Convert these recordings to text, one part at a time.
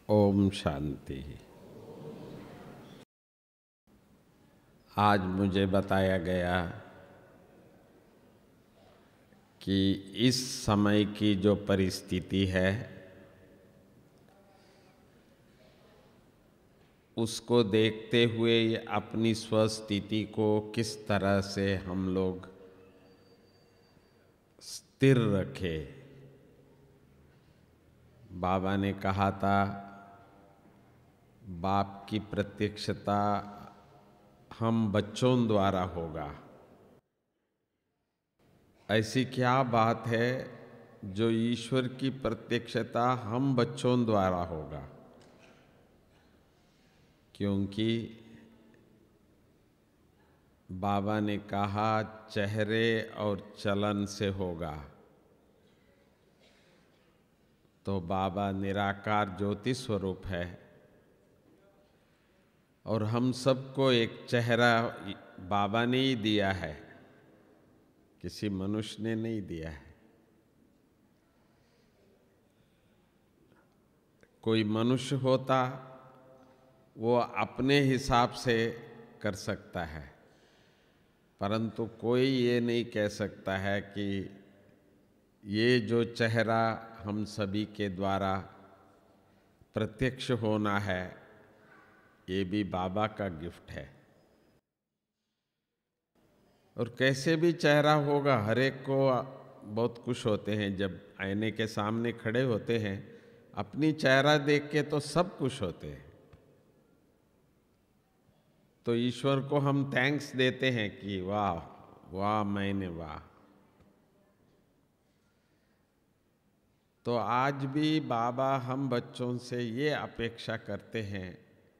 ओम शांति। आज मुझे बताया गया कि इस समय की जो परिस्थिति है उसको देखते हुए अपनी स्वस्थिति को किस तरह से हम लोग स्थिर रखें। बाबा ने कहा था बाप की प्रत्यक्षता हम बच्चों द्वारा होगा। ऐसी क्या बात है जो ईश्वर की प्रत्यक्षता हम बच्चों द्वारा होगा? क्योंकि बाबा ने कहा चेहरे और चलन से होगा। तो बाबा निराकार ज्योति स्वरूप है और हम सबको एक चेहरा बाबा ने ही दिया है, किसी मनुष्य ने नहीं दिया है। कोई मनुष्य होता वो अपने हिसाब से कर सकता है, परंतु कोई ये नहीं कह सकता है कि ये जो चेहरा हम सभी के द्वारा प्रत्यक्ष होना है ये भी बाबा का गिफ्ट है। और कैसे भी चेहरा होगा, हर एक को बहुत खुश होते हैं जब आईने के सामने खड़े होते हैं, अपनी चेहरा देख के तो सब खुश होते हैं। तो ईश्वर को हम थैंक्स देते हैं कि वाह वाह मैंने वाह। तो आज भी बाबा हम बच्चों से ये अपेक्षा करते हैं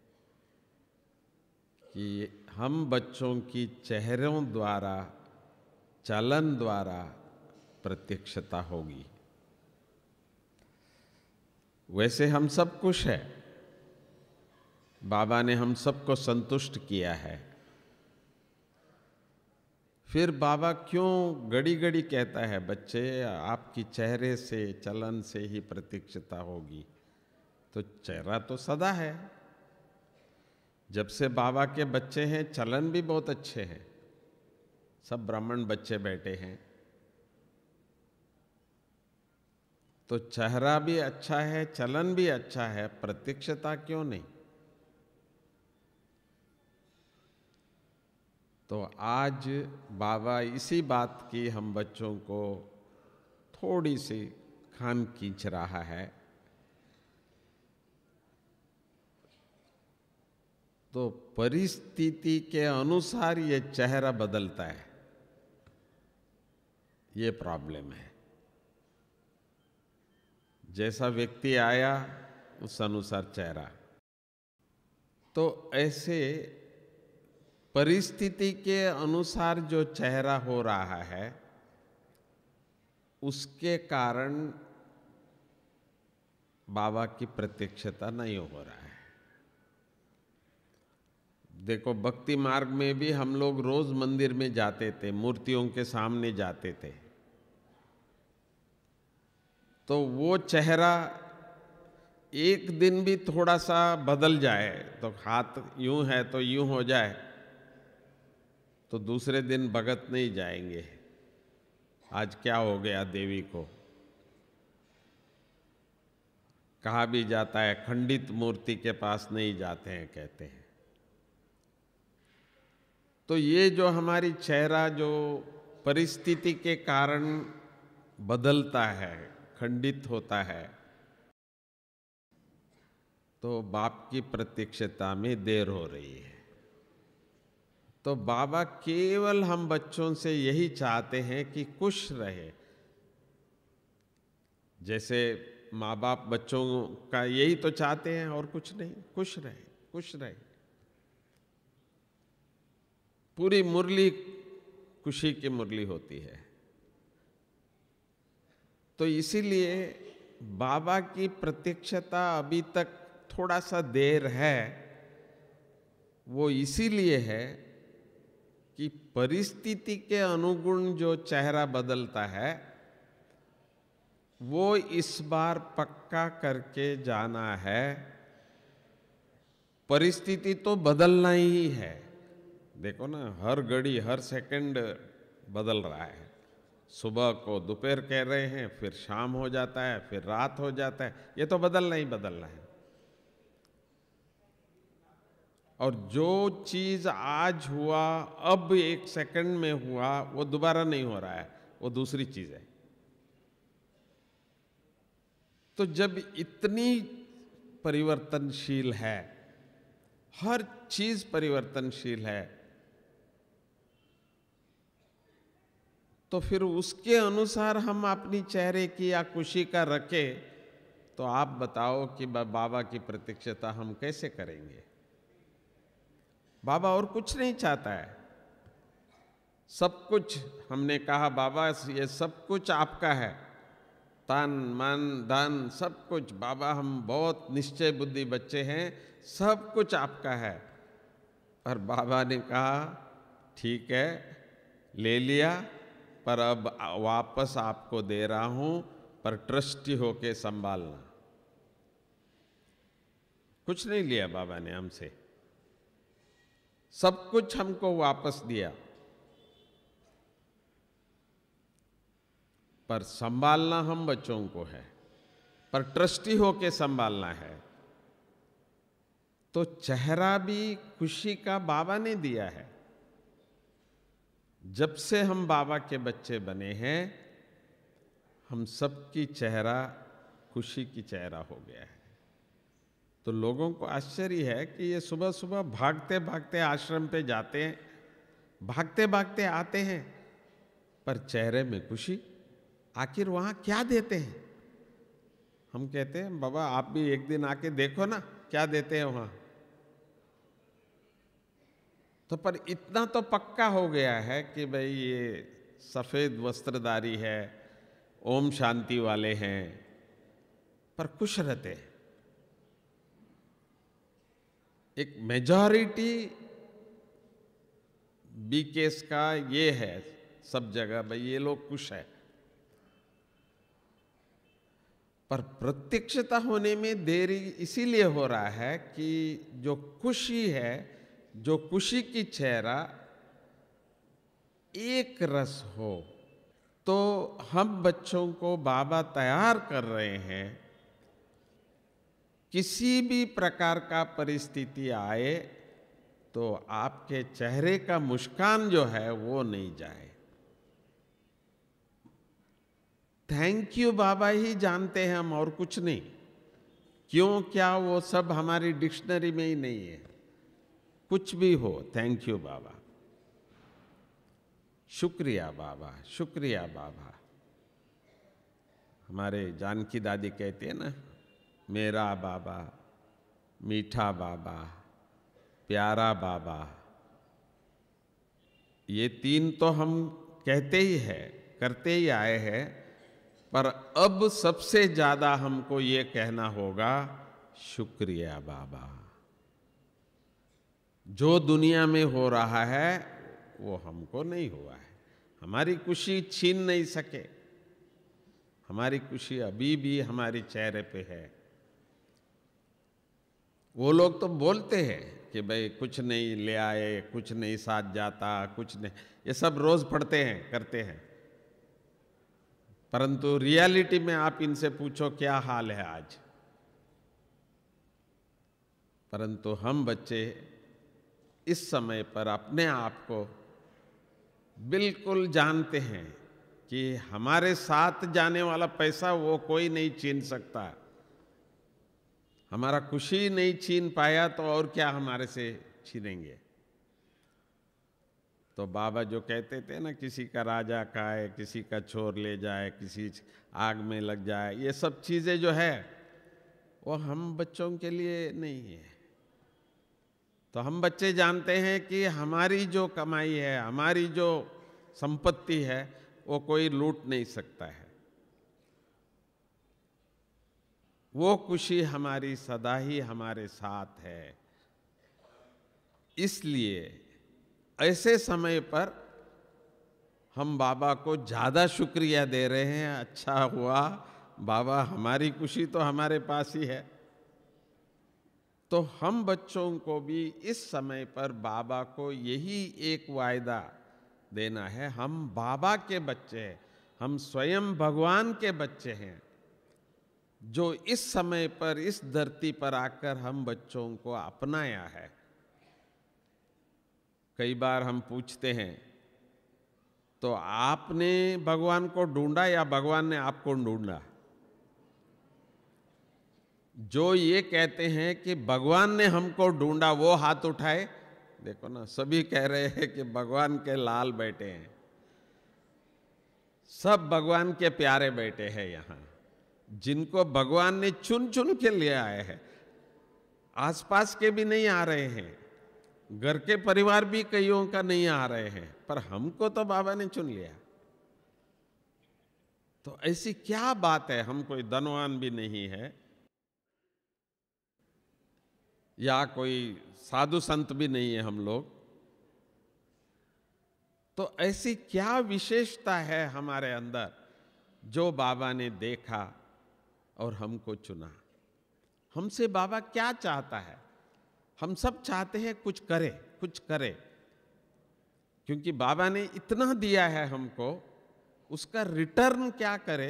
कि हम बच्चों की चेहरों द्वारा चलन द्वारा प्रत्यक्षता होगी। वैसे हम सब खुश है, बाबा ने हम सबको संतुष्ट किया है। फिर बाबा क्यों घड़ी घड़ी कहता है बच्चे आपकी चेहरे से चलन से ही प्रत्यक्षता होगी? तो चेहरा तो सदा है। जब से बाबा के बच्चे हैं चलन भी बहुत अच्छे हैं, सब ब्राह्मण बच्चे बैठे हैं तो चेहरा भी अच्छा है, चलन भी अच्छा है, प्रत्यक्षता क्यों नहीं? तो आज बाबा इसी बात की हम बच्चों को थोड़ी सी खान खींच रहा है। तो परिस्थिति के अनुसार ये चेहरा बदलता है, ये प्रॉब्लम है। जैसा व्यक्ति आया उस अनुसार चेहरा। तो ऐसे परिस्थिति के अनुसार जो चेहरा हो रहा है उसके कारण बाबा की प्रत्यक्षता नहीं हो रहा है। देखो भक्ति मार्ग में भी हम लोग रोज मंदिर में जाते थे, मूर्तियों के सामने जाते थे, तो वो चेहरा एक दिन भी थोड़ा सा बदल जाए, तो हाथ यूं है तो यूं हो जाए, तो दूसरे दिन भगत नहीं जाएंगे आज क्या हो गया देवी को। कहा भी जाता है खंडित मूर्ति के पास नहीं जाते हैं, कहते हैं। तो ये जो हमारी चेहरा जो परिस्थिति के कारण बदलता है, खंडित होता है, तो बाप की प्रत्यक्षता में देर हो रही है। तो बाबा केवल हम बच्चों से यही चाहते हैं कि खुश रहे। जैसे माँ बाप बच्चों का यही तो चाहते हैं और कुछ नहीं, खुश रहे खुश रहे। पूरी मुरली खुशी की मुरली होती है। तो इसीलिए बाबा की प्रत्यक्षता अभी तक थोड़ा सा देर है। वो इसीलिए है कि परिस्थिति के अनुगुण जो चेहरा बदलता है वो इस बार पक्का करके जाना है परिस्थिति तो बदलना ही है। देखो ना, हर घड़ी हर सेकंड बदल रहा है। सुबह को दोपहर कह रहे हैं, फिर शाम हो जाता है, फिर रात हो जाता है। ये तो बदलना ही बदलना है। और जो चीज आज हुआ, अब एक सेकंड में हुआ, वो दोबारा नहीं हो रहा है, वो दूसरी चीज है। तो जब इतनी परिवर्तनशील है, हर चीज परिवर्तनशील है, तो फिर उसके अनुसार हम अपनी चेहरे की या खुशी का रखें, तो आप बताओ कि बाबा की प्रतीक्षता हम कैसे करेंगे? बाबा और कुछ नहीं चाहता है। सब कुछ हमने कहा, बाबा ये सब कुछ आपका है, तन मन धन सब कुछ। बाबा हम बहुत निश्चय बुद्धि बच्चे हैं, सब कुछ आपका है। और बाबा ने कहा ठीक है, ले लिया, पर अब वापस आपको दे रहा हूं, पर ट्रस्टी होके संभालना। कुछ नहीं लिया बाबा ने हमसे, सब कुछ हमको वापस दिया, पर संभालना हम बच्चों को है, पर ट्रस्टी होके संभालना है। तो चेहरा भी खुशी का बाबा ने दिया है। जब से हम बाबा के बच्चे बने हैं, हम सबकी चेहरा खुशी की चेहरा हो गया है। तो लोगों को आश्चर्य है कि ये सुबह सुबह भागते भागते आश्रम पे जाते हैं, भागते भागते आते हैं, पर चेहरे में खुशी। आखिर वहां क्या देते हैं? हम कहते हैं बाबा आप भी एक दिन आके देखो ना क्या देते हैं वहां। तो पर इतना तो पक्का हो गया है कि भाई ये सफेद वस्त्रधारी है, ओम शांति वाले हैं, पर खुश रहते हैं। एक मेजॉरिटी बीकेस का ये है सब जगह, भाई ये लोग खुश है। पर प्रत्यक्षता होने में देरी इसीलिए हो रहा है कि जो खुशी है, जो खुशी की चेहरा एक रस हो। तो हम बच्चों को बाबा तैयार कर रहे हैं, किसी भी प्रकार का परिस्थिति आए तो आपके चेहरे का मुस्कान जो है वो नहीं जाए। थैंक यू बाबा ही जानते हैं हम, और कुछ नहीं। क्यों क्या वो सब हमारी डिक्शनरी में ही नहीं है। कुछ भी हो, थैंक यू बाबा, शुक्रिया बाबा, शुक्रिया बाबा। हमारे जानकी दादी कहते हैं ना, मेरा बाबा, मीठा बाबा, प्यारा बाबा। ये तीन तो हम कहते ही है, करते ही आए हैं, पर अब सबसे ज्यादा हमको ये कहना होगा, शुक्रिया बाबा। जो दुनिया में हो रहा है वो हमको नहीं हुआ है। हमारी खुशी छीन नहीं सके। हमारी खुशी अभी भी हमारे चेहरे पे है। वो लोग तो बोलते हैं कि भाई कुछ नहीं ले आए, कुछ नहीं साथ जाता, कुछ नहीं, ये सब रोज पढ़ते हैं, करते हैं। परंतु रियलिटी में आप इनसे पूछो क्या हाल है आज। परंतु हम बच्चे इस समय पर अपने आप को बिल्कुल जानते हैं कि हमारे साथ जाने वाला पैसा वो कोई नहीं छीन सकता। हमारा खुशी नहीं छीन पाया तो और क्या हमारे से छीनेंगे। तो बाबा जो कहते थे ना, किसी का राजा खाए, किसी का छोर ले जाए, किसी आग में लग जाए, ये सब चीजें जो है वो हम बच्चों के लिए नहीं है। तो हम बच्चे जानते हैं कि हमारी जो कमाई है, हमारी जो संपत्ति है, वो कोई लूट नहीं सकता है। वो खुशी हमारी सदा ही हमारे साथ है। इसलिए ऐसे समय पर हम बाबा को ज्यादा शुक्रिया दे रहे हैं। अच्छा हुआ बाबा, हमारी खुशी तो हमारे पास ही है। तो हम बच्चों को भी इस समय पर बाबा को यही एक वायदा देना है, हम बाबा के बच्चे हैं, हम स्वयं भगवान के बच्चे हैं, जो इस समय पर इस धरती पर आकर हम बच्चों को अपनाया है। कई बार हम पूछते हैं, तो आपने भगवान को ढूंढा या भगवान ने आपको ढूंढा? जो ये कहते हैं कि भगवान ने हमको ढूंढा वो हाथ उठाए। देखो ना, सभी कह रहे हैं कि भगवान के लाल बैठे हैं, सब भगवान के प्यारे बैठे हैं यहाँ, जिनको भगवान ने चुन चुन के ले आए हैं। आसपास के भी नहीं आ रहे हैं, घर के परिवार भी कईयों का नहीं आ रहे हैं, पर हमको तो बाबा ने चुन लिया। तो ऐसी क्या बात है, हम कोई धनवान भी नहीं है या कोई साधु संत भी नहीं है हम लोग, तो ऐसी क्या विशेषता है हमारे अंदर जो बाबा ने देखा और हमको चुना? हमसे बाबा क्या चाहता है? हम सब चाहते हैं कुछ करे, कुछ करे, क्योंकि बाबा ने इतना दिया है हमको, उसका रिटर्न क्या करे,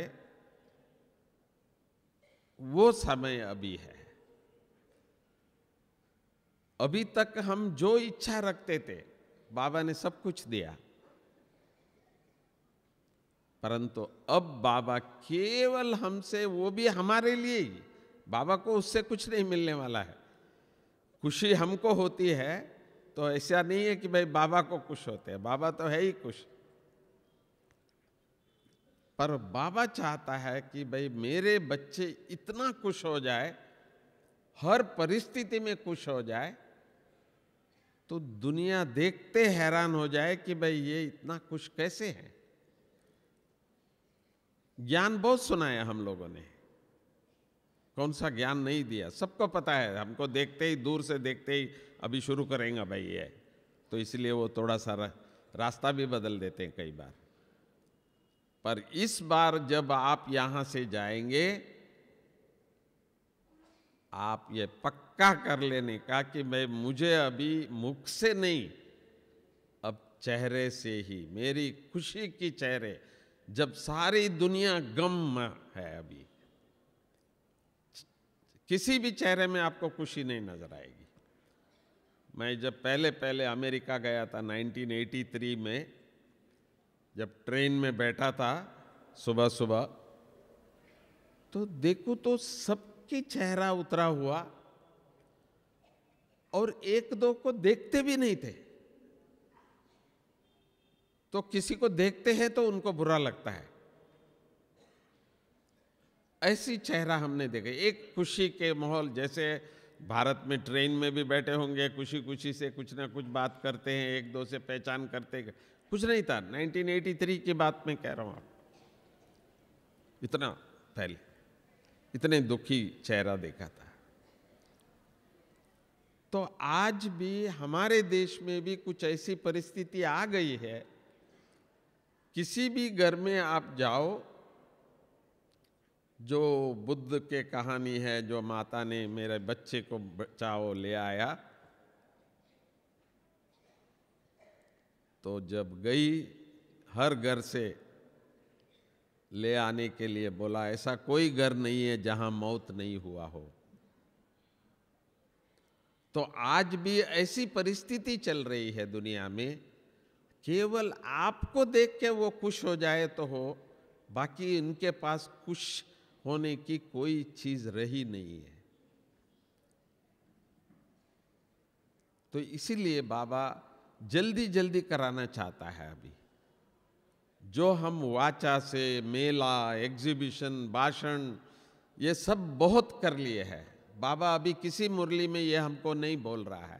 वो समय अभी है। अभी तक हम जो इच्छा रखते थे, बाबा ने सब कुछ दिया, परंतु अब बाबा केवल हमसे, वो भी हमारे लिए ही, बाबा को उससे कुछ नहीं मिलने वाला है। खुशी हमको होती है, तो ऐसा नहीं है कि भाई बाबा को खुश होते हैं, बाबा तो है ही खुश, पर बाबा चाहता है कि भाई मेरे बच्चे इतना खुश हो जाए, हर परिस्थिति में खुश हो जाए, तो दुनिया देखते हैरान हो जाए कि भाई ये इतना खुश कैसे है। ज्ञान बहुत सुनाया हम लोगों ने, कौन सा ज्ञान नहीं दिया, सबको पता है। हमको देखते ही, दूर से देखते ही अभी शुरू करेंगे भाई ये, तो इसलिए वो थोड़ा सा रास्ता भी बदल देते हैं कई बार। पर इस बार जब आप यहां से जाएंगे, आप ये पक्का कर लेने का कि मैं, मुझे अभी मुख से नहीं, अब चेहरे से ही, मेरी खुशी की चेहरे, जब सारी दुनिया गम में है, अभी किसी भी चेहरे में आपको खुशी नहीं नजर आएगी। मैं जब पहले पहले अमेरिका गया था 1983 में, जब ट्रेन में बैठा था सुबह सुबह, तो देखो तो सबकी चेहरा उतरा हुआ, और एक दो को देखते भी नहीं थे। तो किसी को देखते हैं तो उनको बुरा लगता है, ऐसी चेहरा हमने देखा। एक खुशी के माहौल, जैसे भारत में ट्रेन में भी बैठे होंगे, खुशी खुशी से कुछ ना कुछ बात करते हैं, एक दो से पहचान करते, कुछ नहीं था। 1983 की बात मैं कह रहा हूं, आप इतना पहले इतने दुखी चेहरा देखा था। तो आज भी हमारे देश में भी कुछ ऐसी परिस्थिति आ गई है, किसी भी घर में आप जाओ, जो बुद्ध के कहानी है, जो माता ने मेरे बच्चे को बचाओ ले आया, तो जब गई हर घर से ले आने के लिए बोला, ऐसा कोई घर नहीं है जहां मौत नहीं हुआ हो। तो आज भी ऐसी परिस्थिति चल रही है दुनिया में, केवल आपको देख के वो खुश हो जाए तो हो, बाकी इनके पास खुश होने की कोई चीज रही नहीं है। तो इसीलिए बाबा जल्दी जल्दी कराना चाहता है। अभी जो हम वाचा से, मेला, एग्जीबिशन, भाषण, ये सब बहुत कर लिए हैं, बाबा अभी किसी मुरली में ये हमको नहीं बोल रहा है।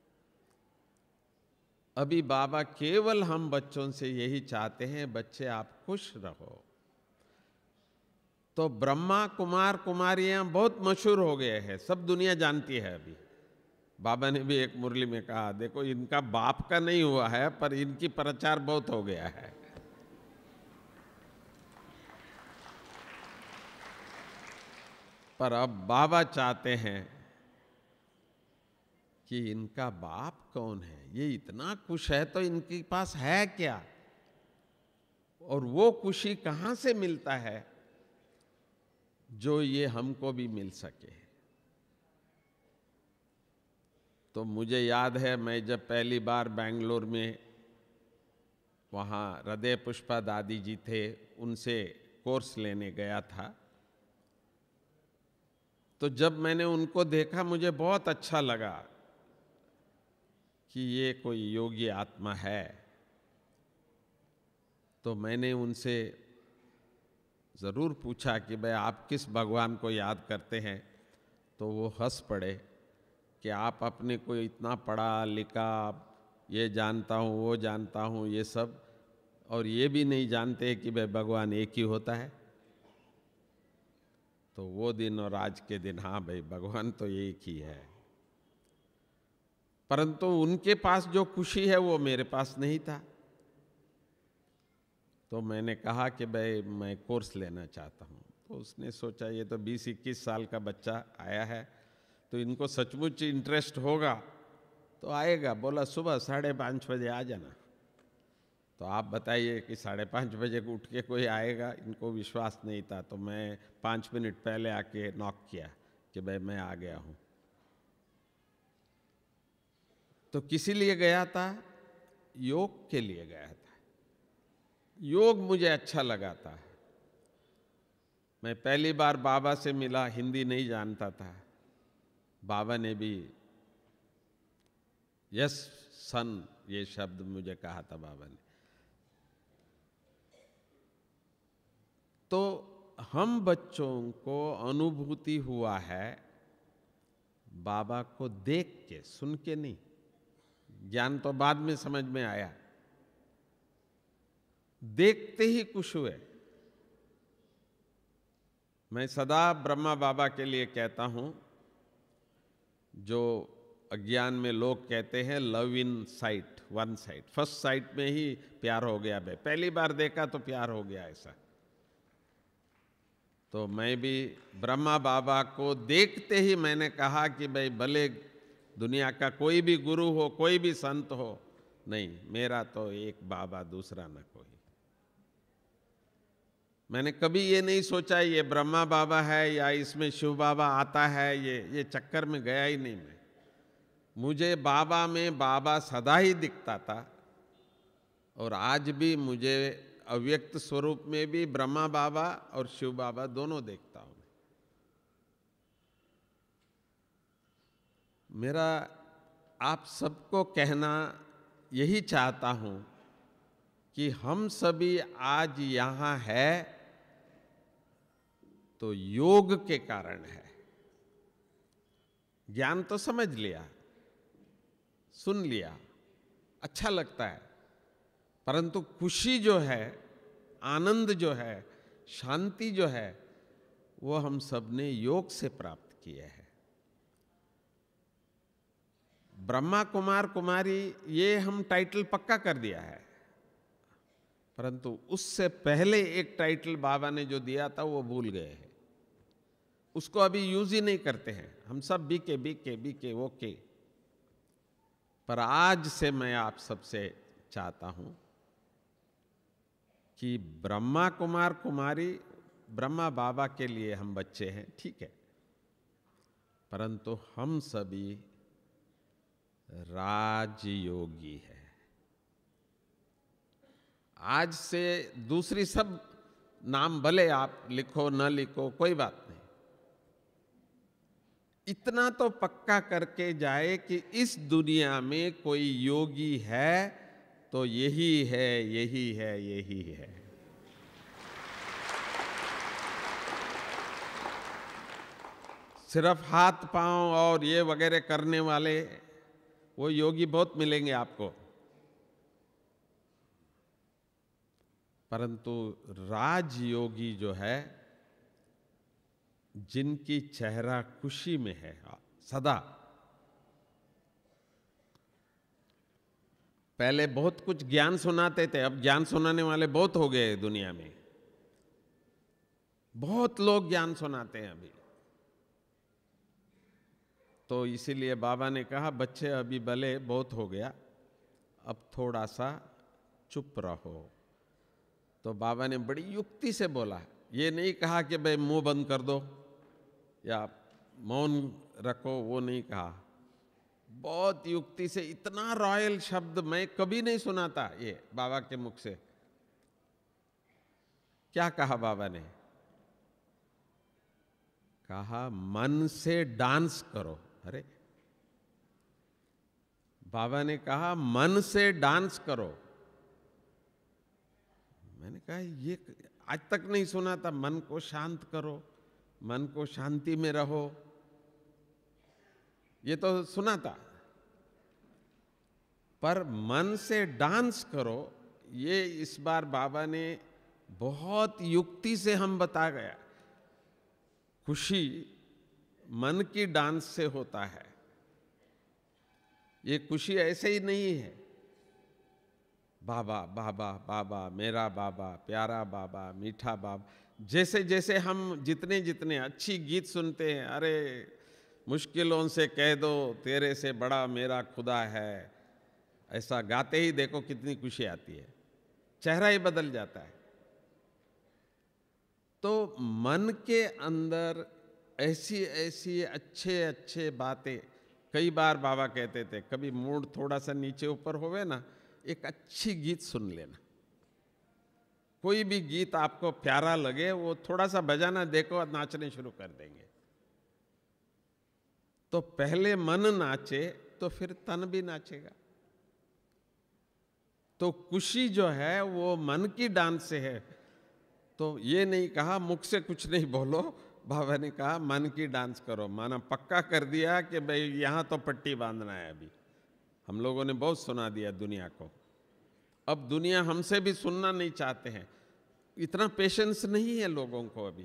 अभी बाबा केवल हम बच्चों से यही चाहते हैं, बच्चे आप खुश रहो। तो ब्रह्मा कुमार कुमारियां बहुत मशहूर हो गए हैं, सब दुनिया जानती है। अभी बाबा ने भी एक मुरली में कहा, देखो इनका बाप का नहीं हुआ है, पर इनकी प्रचार बहुत हो गया है। पर अब बाबा चाहते हैं कि इनका बाप कौन है, ये इतना खुश है तो इनके पास है क्या, और वो खुशी कहाँ से मिलता है जो ये हमको भी मिल सके। तो मुझे याद है, मैं जब पहली बार बेंगलोर में, वहाँ हृदय पुष्पा दादी जी थे, उनसे कोर्स लेने गया था, तो जब मैंने उनको देखा मुझे बहुत अच्छा लगा कि ये कोई योगी आत्मा है। तो मैंने उनसे ज़रूर पूछा कि भाई आप किस भगवान को याद करते हैं, तो वो हंस पड़े कि आप अपने को इतना पढ़ा लिखा, ये जानता हूँ वो जानता हूँ ये सब, और ये भी नहीं जानते कि भाई भगवान एक ही होता है। तो वो दिन और आज के दिन, हाँ भाई भगवान तो एक ही है, परंतु उनके पास जो खुशी है वो मेरे पास नहीं था। तो मैंने कहा कि भाई मैं कोर्स लेना चाहता हूँ। तो उसने सोचा ये तो 20-21 साल का बच्चा आया है, तो इनको सचमुच इंटरेस्ट होगा तो आएगा। बोला सुबह 5:30 बजे आ जाना। तो आप बताइए कि 5:30 बजे को उठ के कोई आएगा, इनको विश्वास नहीं था। तो मैं 5 मिनट पहले आके नॉक किया कि भाई मैं आ गया हूँ। तो किसी लिए गया था? योग के लिए गया था। योग मुझे अच्छा लगा था। मैं पहली बार बाबा से मिला, हिंदी नहीं जानता था। बाबा ने भी यस सन ये शब्द मुझे कहा था बाबा ने। तो हम बच्चों को अनुभूति हुआ है बाबा को देख के, सुन के नहीं। ज्ञान तो बाद में समझ में आया, देखते ही खुश हुए। मैं सदा ब्रह्मा बाबा के लिए कहता हूं, जो अज्ञान में लोग कहते हैं love in sight, one sight, first sight में ही प्यार हो गया। भाई पहली बार देखा तो प्यार हो गया, ऐसा। तो मैं भी ब्रह्मा बाबा को देखते ही मैंने कहा कि भाई भले दुनिया का कोई भी गुरु हो, कोई भी संत हो, नहीं, मेरा तो एक बाबा, दूसरा ना कोई। मैंने कभी ये नहीं सोचा ये ब्रह्मा बाबा है या इसमें शिव बाबा आता है, ये चक्कर में गया ही नहीं मैं। मुझे बाबा में बाबा सदा ही दिखता था, और आज भी मुझे अव्यक्त स्वरूप में भी ब्रह्मा बाबा और शिव बाबा दोनों देखता हूं। मेरा आप सबको कहना यही चाहता हूं कि हम सभी आज यहां है तो योग के कारण है। ज्ञान तो समझ लिया, सुन लिया, अच्छा लगता है, परंतु खुशी जो है, आनंद जो है, शांति जो है, वो हम सब ने योग से प्राप्त किए हैं। ब्रह्मा कुमार कुमारी ये हम टाइटल पक्का कर दिया है, परंतु उससे पहले एक टाइटल बाबा ने जो दिया था वो भूल गए हैं। उसको अभी यूज ही नहीं करते हैं। हम सब बीके बीके बीके ओके। पर आज से मैं आप सबसे चाहता हूं कि ब्रह्मा कुमार कुमारी, ब्रह्मा बाबा के लिए हम बच्चे हैं, ठीक है, परंतु हम सभी राजयोगी है। आज से दूसरी सब नाम भले आप लिखो न लिखो, कोई बात नहीं, इतना तो पक्का करके जाए कि इस दुनिया में कोई योगी है तो यही है, यही है, यही है। सिर्फ हाथ पांव और ये वगैरह करने वाले वो योगी बहुत मिलेंगे आपको, परंतु राजयोगी जो है, जिनकी चेहरा खुशी में है सदा। पहले बहुत कुछ ज्ञान सुनाते थे, अब ज्ञान सुनाने वाले बहुत हो गए दुनिया में। बहुत लोग ज्ञान सुनाते हैं अभी। तो इसीलिए बाबा ने कहा बच्चे अभी भले बहुत हो गया, अब थोड़ा सा चुप रहो। तो बाबा ने बड़ी युक्ति से बोला, ये नहीं कहा कि भाई मुंह बंद कर दो या मौन रखो, वो नहीं कहा। बहुत युक्ति से, इतना रॉयल शब्द मैं कभी नहीं सुना था ये बाबा के मुख से। क्या कहा बाबा ने? कहा मन से डांस करो। अरे बाबा ने कहा मन से डांस करो। मैंने कहा ये आज तक नहीं सुना था, मन को शांत करो, मन को शांति में रहो, ये तो सुना था। पर मन से डांस करो, ये इस बार बाबा ने बहुत युक्ति से हम बता गया। खुशी मन की डांस से होता है, ये खुशी ऐसे ही नहीं है। बाबा बाबा बाबा, मेरा बाबा, प्यारा बाबा, मीठा बाबा, जैसे जैसे हम जितने जितने अच्छी गीत सुनते हैं, अरे मुश्किलों से कह दो तेरे से बड़ा मेरा खुदा है, ऐसा गाते ही देखो कितनी खुशी आती है, चेहरा ही बदल जाता है। तो मन के अंदर ऐसी ऐसी अच्छे अच्छे बातें, कई बार बाबा कहते थे कभी मूड थोड़ा सा नीचे ऊपर होवे ना, एक अच्छी गीत सुन लेना। कोई भी गीत आपको प्यारा लगे, वो थोड़ा सा बजाना, देखो नाचने शुरू कर देंगे। तो पहले मन नाचे तो फिर तन भी नाचेगा। तो खुशी जो है वो मन की डांस से है। तो ये नहीं कहा मुख से कुछ नहीं बोलो, बाबा ने कहा मन की डांस करो। माना पक्का कर दिया कि भाई यहाँ तो पट्टी बांधना है। अभी हम लोगों ने बहुत सुना दिया दुनिया को, अब दुनिया हमसे भी सुनना नहीं चाहते हैं, इतना पेशेंस नहीं है लोगों को अभी।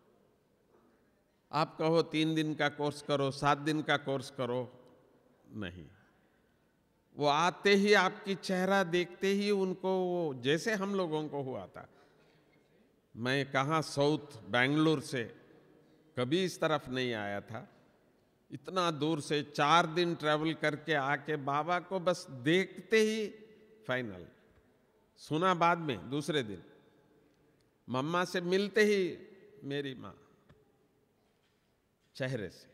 आप कहो 3 दिन का कोर्स करो, 7 दिन का कोर्स करो, नहीं। वो आते ही आपकी चेहरा देखते ही उनको, वो जैसे हम लोगों को हुआ था। मैं कहाँ साउथ बेंगलुरु से कभी इस तरफ नहीं आया था, इतना दूर से 4 दिन ट्रैवल करके आके बाबा को बस देखते ही फाइनल, सुना बाद में दूसरे दिन, मम्मा से मिलते ही मेरी माँ चेहरे से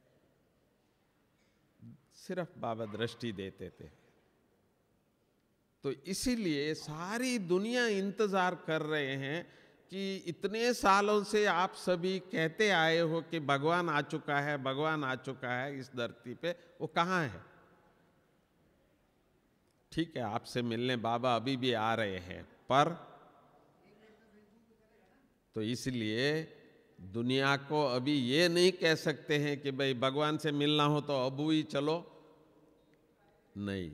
सिर्फ बाबा दृष्टि देते थे। तो इसीलिए सारी दुनिया इंतजार कर रहे हैं कि इतने सालों से आप सभी कहते आए हो कि भगवान आ चुका है, भगवान आ चुका है इस धरती पे, वो कहाँ है? ठीक है, आपसे मिलने बाबा अभी भी आ रहे हैं, पर तो इसलिए दुनिया को अभी ये नहीं कह सकते हैं कि भाई भगवान से मिलना हो तो अब ही चलो, नहीं।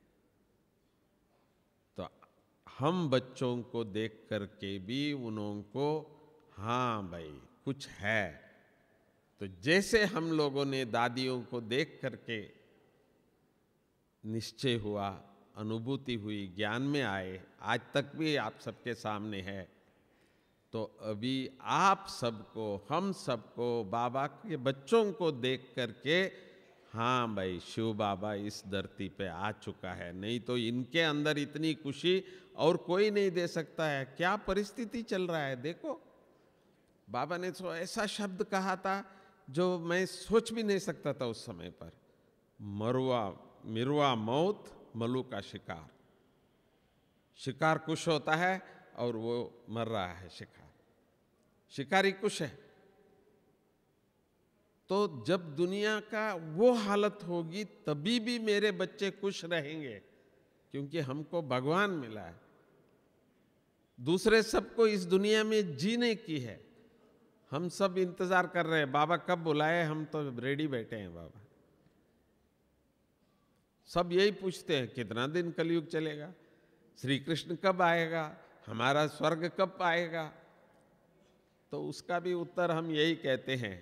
तो हम बच्चों को देख करके भी उनको, हाँ भाई कुछ है। तो जैसे हम लोगों ने दादियों को देख करके निश्चय हुआ, अनुभूति हुई, ज्ञान में आए, आज तक भी आप सबके सामने है। तो अभी आप सबको, हम सबको, बाबा के बच्चों को देख करके, हाँ भाई शिव बाबा इस धरती पे आ चुका है। नहीं तो इनके अंदर इतनी खुशी और कोई नहीं दे सकता है। क्या परिस्थिति चल रहा है देखो। बाबा ने तो ऐसा शब्द कहा था जो मैं सोच भी नहीं सकता था उस समय पर, मरुआ मिरुआ मौत मलू का शिकार। शिकार कुछ होता है और वो मर रहा है शिकार, शिकारी कुछ है। तो जब दुनिया का वो हालत होगी तभी भी मेरे बच्चे खुश रहेंगे, क्योंकि हमको भगवान मिला है। दूसरे सबको इस दुनिया में जीने की है, हम सब इंतजार कर रहे हैं बाबा कब बुलाए, हम तो रेडी बैठे हैं। बाबा सब यही पूछते हैं कितना दिन कलयुग चलेगा, श्री कृष्ण कब आएगा, हमारा स्वर्ग कब आएगा। तो उसका भी उत्तर हम यही कहते हैं,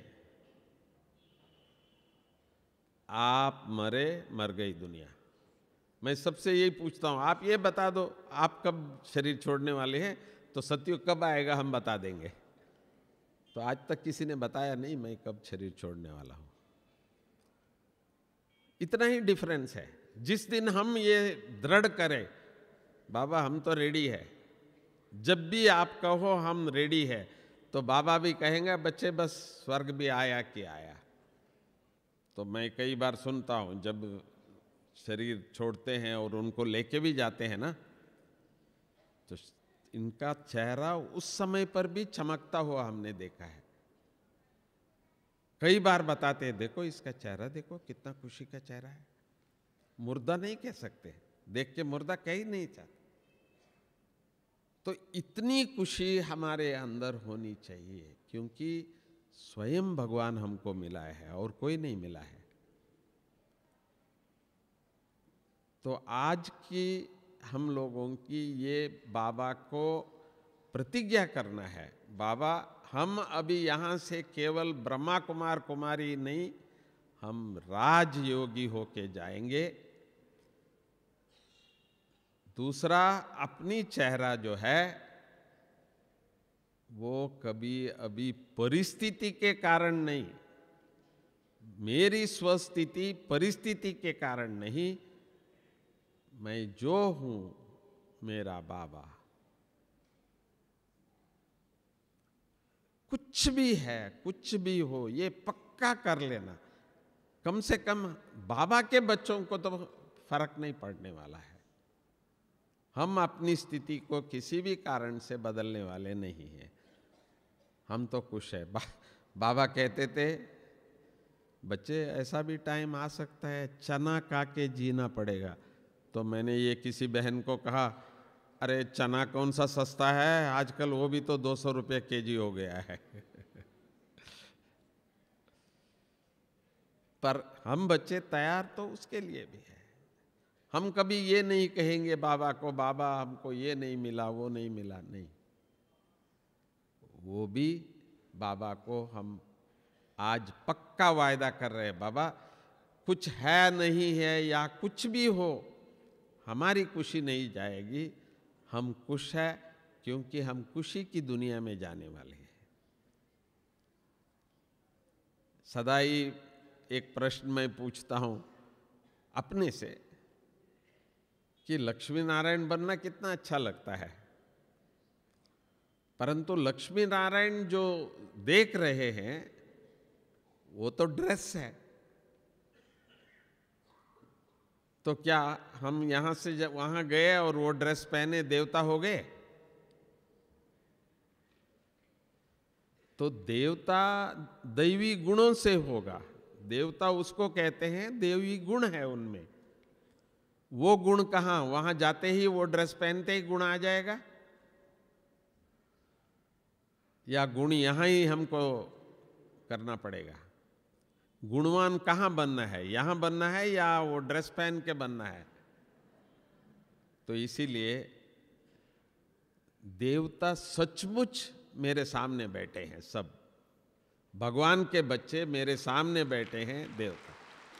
आप मरे मर गई दुनिया। मैं सबसे यही पूछता हूं, आप ये बता दो आप कब शरीर छोड़ने वाले हैं, तो सतयुग कब आएगा हम बता देंगे। तो आज तक किसी ने बताया नहीं मैं कब शरीर छोड़ने वाला हूं। इतना ही डिफरेंस है। जिस दिन हम ये दृढ़ करें, बाबा हम तो रेडी है, जब भी आप कहो हम रेडी है, तो बाबा भी कहेंगे बच्चे बस स्वर्ग भी आया कि आया। तो मैं कई बार सुनता हूँ जब शरीर छोड़ते हैं और उनको लेके भी जाते हैं ना, तो इनका चेहरा उस समय पर भी चमकता हुआ हमने देखा है। कई बार बताते हैं देखो इसका चेहरा देखो कितना खुशी का चेहरा है। मुर्दा नहीं कह सकते, देख के मुर्दा कह ही नहीं चाहते। तो इतनी खुशी हमारे अंदर होनी चाहिए, क्योंकि स्वयं भगवान हमको मिला है और कोई नहीं मिला है। तो आज की हम लोगों की ये बाबा को प्रतिज्ञा करना है, बाबा हम अभी यहाँ से केवल ब्रह्मा कुमार कुमारी नहीं, हम राजयोगी होके जाएंगे। दूसरा, अपनी चेहरा जो है वो कभी अभी परिस्थिति के कारण नहीं, मेरी स्वस्थिति परिस्थिति के कारण नहीं, मैं जो हूं मेरा बाबा। कुछ भी है, कुछ भी हो, ये पक्का कर लेना। कम से कम बाबा के बच्चों को तो फर्क नहीं पड़ने वाला है। हम अपनी स्थिति को किसी भी कारण से बदलने वाले नहीं हैं। हम तो खुश है। बाबा कहते थे बच्चे ऐसा भी टाइम आ सकता है चना खा के जीना पड़ेगा। तो मैंने ये किसी बहन को कहा, अरे चना कौन सा सस्ता है आजकल, वो भी तो 200 रुपये केजी हो गया है। पर हम बच्चे तैयार तो उसके लिए भी है। हम कभी ये नहीं कहेंगे बाबा को, बाबा हमको ये नहीं मिला वो नहीं मिला, नहीं। वो भी बाबा को हम आज पक्का वायदा कर रहे हैं, बाबा कुछ है नहीं है या कुछ भी हो, हमारी खुशी नहीं जाएगी। हम खुश है क्योंकि हम खुशी की दुनिया में जाने वाले हैं। सदा ही एक प्रश्न मैं पूछता हूं अपने से कि लक्ष्मी नारायण बनना कितना अच्छा लगता है, परंतु लक्ष्मी नारायण जो देख रहे हैं वो तो ड्रेस है। तो क्या हम यहां से जब वहां गए और वो ड्रेस पहने देवता हो गए? तो देवता दैवी गुणों से होगा। देवता उसको कहते हैं देवी गुण है उनमें। वो गुण कहां, वहां जाते ही वो ड्रेस पहनते ही गुण आ जाएगा, या गुण यहां ही हमको करना पड़ेगा? गुणवान कहां बनना है, यहां बनना है या वो ड्रेस पहन के बनना है? तो इसीलिए देवता सचमुच मेरे सामने बैठे हैं, सब भगवान के बच्चे मेरे सामने बैठे हैं देवता।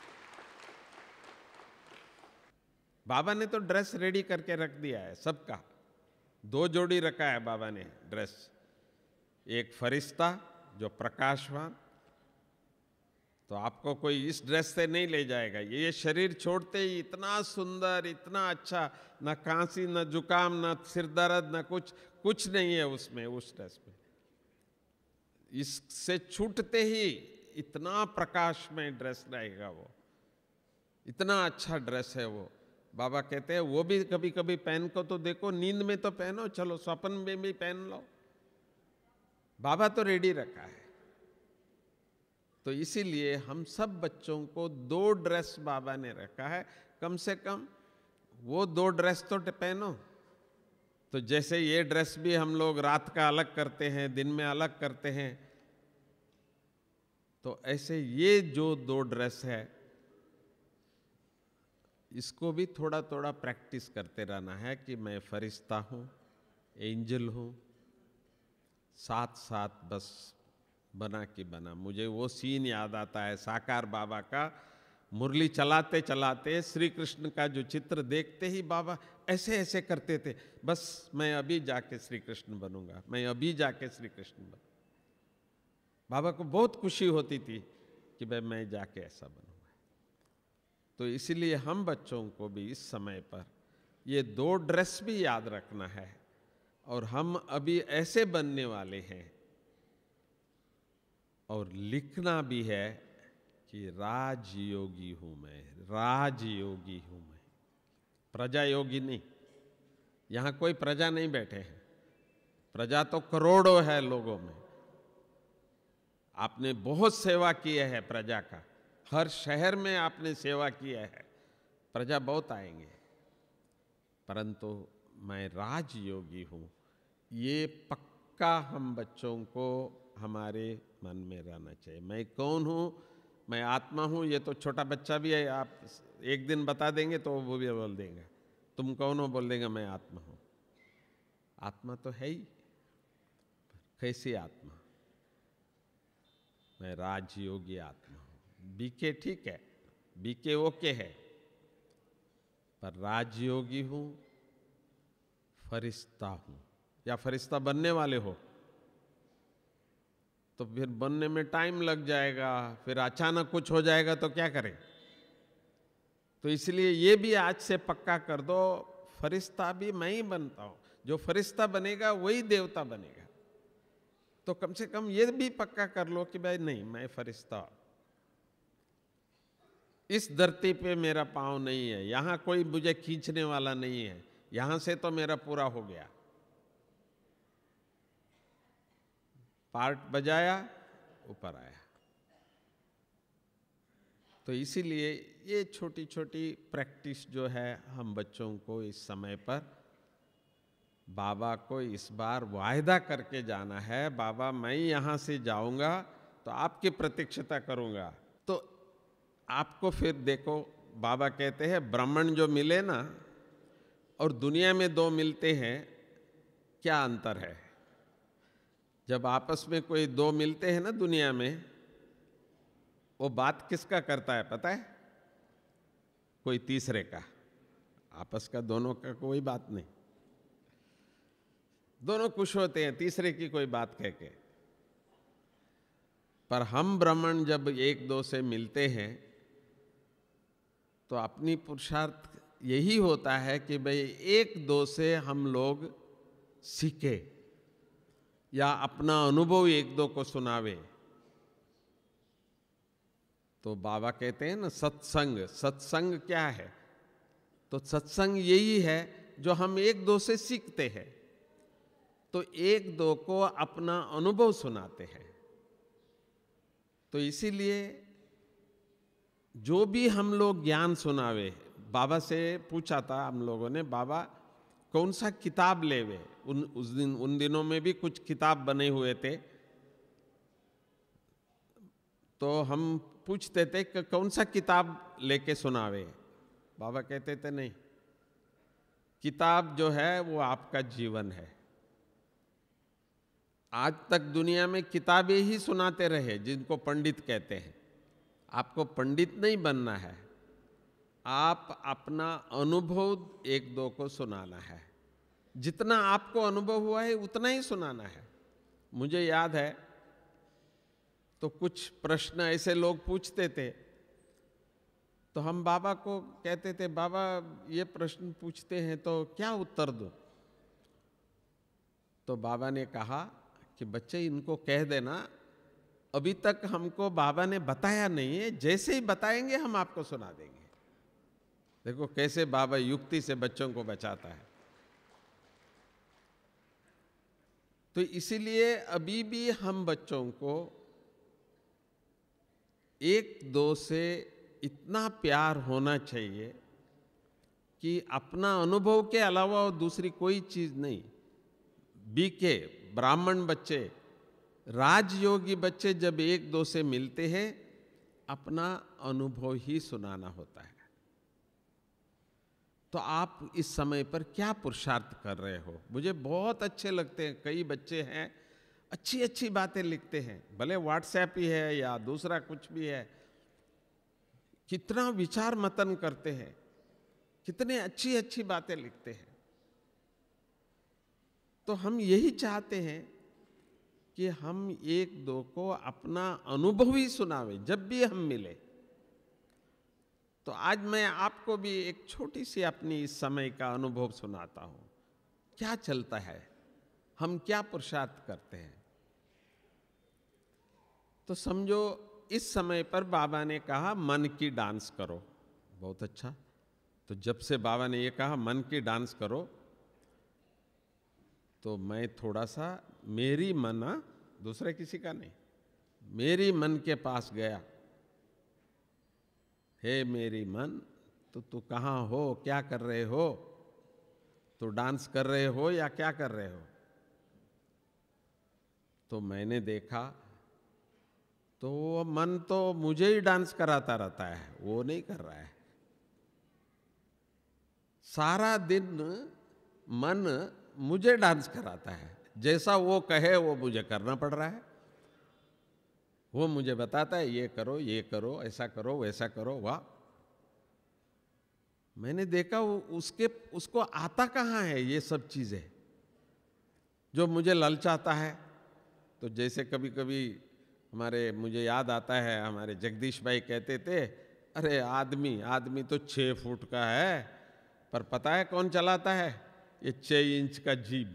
बाबा ने तो ड्रेस रेडी करके रख दिया है सबका। 2 जोड़ी रखा है बाबा ने ड्रेस, एक फरिश्ता जो प्रकाशवान, तो आपको कोई इस ड्रेस से नहीं ले जाएगा। ये शरीर छोड़ते ही इतना सुंदर, इतना अच्छा, न खांसी न जुकाम न सिर दर्द न कुछ नहीं है उसमें, उस ड्रेस में। इससे छूटते ही इतना प्रकाश में ड्रेस रहेगा, वो इतना अच्छा ड्रेस है वो। बाबा कहते हैं वो भी कभी कभी पहन को तो देखो, नींद में तो पहनो, चलो स्वप्न में भी पहन लो। बाबा तो रेडी रखा है। तो इसीलिए हम सब बच्चों को 2 ड्रेस बाबा ने रखा है, कम से कम वो 2 ड्रेस तो पहनो। तो जैसे ये ड्रेस भी हम लोग रात का अलग करते हैं, दिन में अलग करते हैं, तो ऐसे ये जो 2 ड्रेस है इसको भी थोड़ा थोड़ा प्रैक्टिस करते रहना है कि मैं फरिश्ता हूं, एंजल हूं, साथ साथ बस बना कि बना। मुझे वो सीन याद आता है साकार बाबा का, मुरली चलाते चलाते श्री कृष्ण का जो चित्र देखते ही बाबा ऐसे ऐसे करते थे, बस मैं अभी जाके श्री कृष्ण बनूंगा, मैं अभी जाके श्री कृष्ण बनूंगा। बाबा को बहुत खुशी होती थी कि भाई मैं जाके ऐसा बनूंगा। तो इसलिए हम बच्चों को भी इस समय पर ये 2 ड्रेस भी याद रखना है, और हम अभी ऐसे बनने वाले हैं, और लिखना भी है कि राजयोगी हूं मैं, राजयोगी हूं मैं, प्रजा योगी नहीं। यहां कोई प्रजा नहीं बैठे हैं, प्रजा तो करोड़ों है लोगों में। आपने बहुत सेवा की है प्रजा का, हर शहर में आपने सेवा किया है, प्रजा बहुत आएंगे, परंतु मैं राजयोगी हूं, ये पक्का हम बच्चों को हमारे मन में रहना चाहिए। मैं कौन हूं, मैं आत्मा हूं, ये तो छोटा बच्चा भी है, आप एक दिन बता देंगे तो वो भी बोल देगा तुम कौन हो, बोल देगा मैं आत्मा हूं। आत्मा तो है ही, कैसी आत्मा? मैं राजयोगी आत्मा हूं। बीके ठीक है, बीके ओके है, पर राजयोगी हूं, फरिश्ता हूं। या फरिश्ता बनने वाले हो तो फिर बनने में टाइम लग जाएगा, फिर अचानक कुछ हो जाएगा तो क्या करें? तो इसलिए ये भी आज से पक्का कर दो, फरिश्ता भी मैं ही बनता हूं। जो फरिश्ता बनेगा वही देवता बनेगा। तो कम से कम ये भी पक्का कर लो कि भाई नहीं, मैं फरिश्ता, इस धरती पे मेरा पांव नहीं है, यहां कोई मुझे खींचने वाला नहीं है, यहां से तो मेरा पूरा हो गया। पार्ट बजाया, ऊपर आया। तो इसीलिए ये छोटी छोटी प्रैक्टिस जो है हम बच्चों को इस समय पर, बाबा को इस बार वायदा करके जाना है, बाबा मैं यहां से जाऊंगा तो आपकी प्रतीक्षता करूंगा। तो आपको फिर देखो, बाबा कहते हैं ब्राह्मण जो मिले ना और दुनिया में 2 मिलते हैं, क्या अंतर है? जब आपस में कोई 2 मिलते हैं ना दुनिया में, वो बात किसका करता है पता है? कोई तीसरे का। आपस का दोनों का कोई बात नहीं, दोनों खुश होते हैं तीसरे की कोई बात कह के। पर हम ब्राह्मण जब 1-2 से मिलते हैं तो अपनी पुरुषार्थ यही होता है कि भाई 1-2 से हम लोग सीखे या अपना अनुभव 1-2 को सुनावे। तो बाबा कहते हैं ना सत्संग, सत्संग क्या है? तो सत्संग यही है जो हम 1-2 से सीखते हैं, तो 1-2 को अपना अनुभव सुनाते हैं। तो इसीलिए जो भी हम लोग ज्ञान सुनावे, बाबा से पूछा था हम लोगों ने, बाबा कौन सा किताब लेवे? उन दिनों में भी कुछ किताब बने हुए थे, तो हम पूछते थे कि कौन सा किताब लेके सुनावे? बाबा कहते थे नहीं, किताब जो है वो आपका जीवन है। आज तक दुनिया में किताबें ही सुनाते रहे जिनको पंडित कहते हैं। आपको पंडित नहीं बनना है, आप अपना अनुभव 1-2 को सुनाना है। जितना आपको अनुभव हुआ है उतना ही सुनाना है। मुझे याद है तो कुछ प्रश्न ऐसे लोग पूछते थे, तो हम बाबा को कहते थे बाबा ये प्रश्न पूछते हैं तो क्या उत्तर दूं? तो बाबा ने कहा कि बच्चे इनको कह देना अभी तक हमको बाबा ने बताया नहीं है, जैसे ही बताएंगे हम आपको सुना देंगे। देखो कैसे बाबा युक्ति से बच्चों को बचाता है। तो इसीलिए अभी भी हम बच्चों को 1-2 से इतना प्यार होना चाहिए कि अपना अनुभव के अलावा और दूसरी कोई चीज नहीं। बीके ब्राह्मण बच्चे, राजयोगी बच्चे जब 1-2 से मिलते हैं, अपना अनुभव ही सुनाना होता है। तो आप इस समय पर क्या पुरुषार्थ कर रहे हो? मुझे बहुत अच्छे लगते हैं, कई बच्चे हैं अच्छी अच्छी बातें लिखते हैं, भले व्हाट्सएप ही है या दूसरा कुछ भी है, कितना विचार मतन करते हैं, कितने अच्छी अच्छी बातें लिखते हैं। तो हम यही चाहते हैं कि हम 1-2 को अपना अनुभव ही सुनावे जब भी हम मिले। तो आज मैं आपको भी एक छोटी सी अपनी इस समय का अनुभव सुनाता हूं। क्या चलता है, हम क्या पुरुषार्थ करते हैं। तो समझो इस समय पर बाबा ने कहा मन की डांस करो। बहुत अच्छा। तो जब से बाबा ने ये कहा मन की डांस करो, तो मैं थोड़ा सा मेरी मन, दूसरे किसी का नहीं, मेरी मन के पास गया। हे मेरी मन, तू कहाँ हो, क्या कर रहे हो, तो डांस कर रहे हो या क्या कर रहे हो। तो मैंने देखा तो वो मन तो मुझे ही डांस कराता रहता है, वो नहीं कर रहा है। सारा दिन मन मुझे डांस कराता है, जैसा वो कहे वो मुझे करना पड़ रहा है। वो मुझे बताता है ये करो, ऐसा करो, वैसा करो। वाह, मैंने देखा उसको आता कहाँ है ये सब चीजें जो मुझे ललचाता है। तो जैसे कभी कभी मुझे याद आता है, हमारे जगदीश भाई कहते थे, अरे आदमी तो 6 फुट का है, पर पता है कौन चलाता है, ये 6 इंच का जीभ।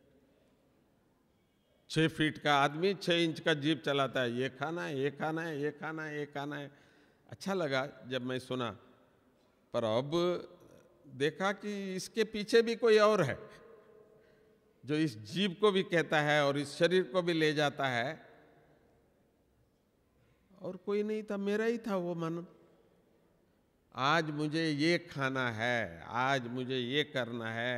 6 फीट का आदमी 6 इंच का जीभ चलाता है। ये खाना है, ये खाना है, ये खाना है, ये खाना है। अच्छा लगा जब मैं सुना, पर अब देखा कि इसके पीछे भी कोई और है जो इस जीभ को भी कहता है और इस शरीर को भी ले जाता है। और कोई नहीं था, मेरा ही था वो मन। आज मुझे ये खाना है, आज मुझे ये करना है।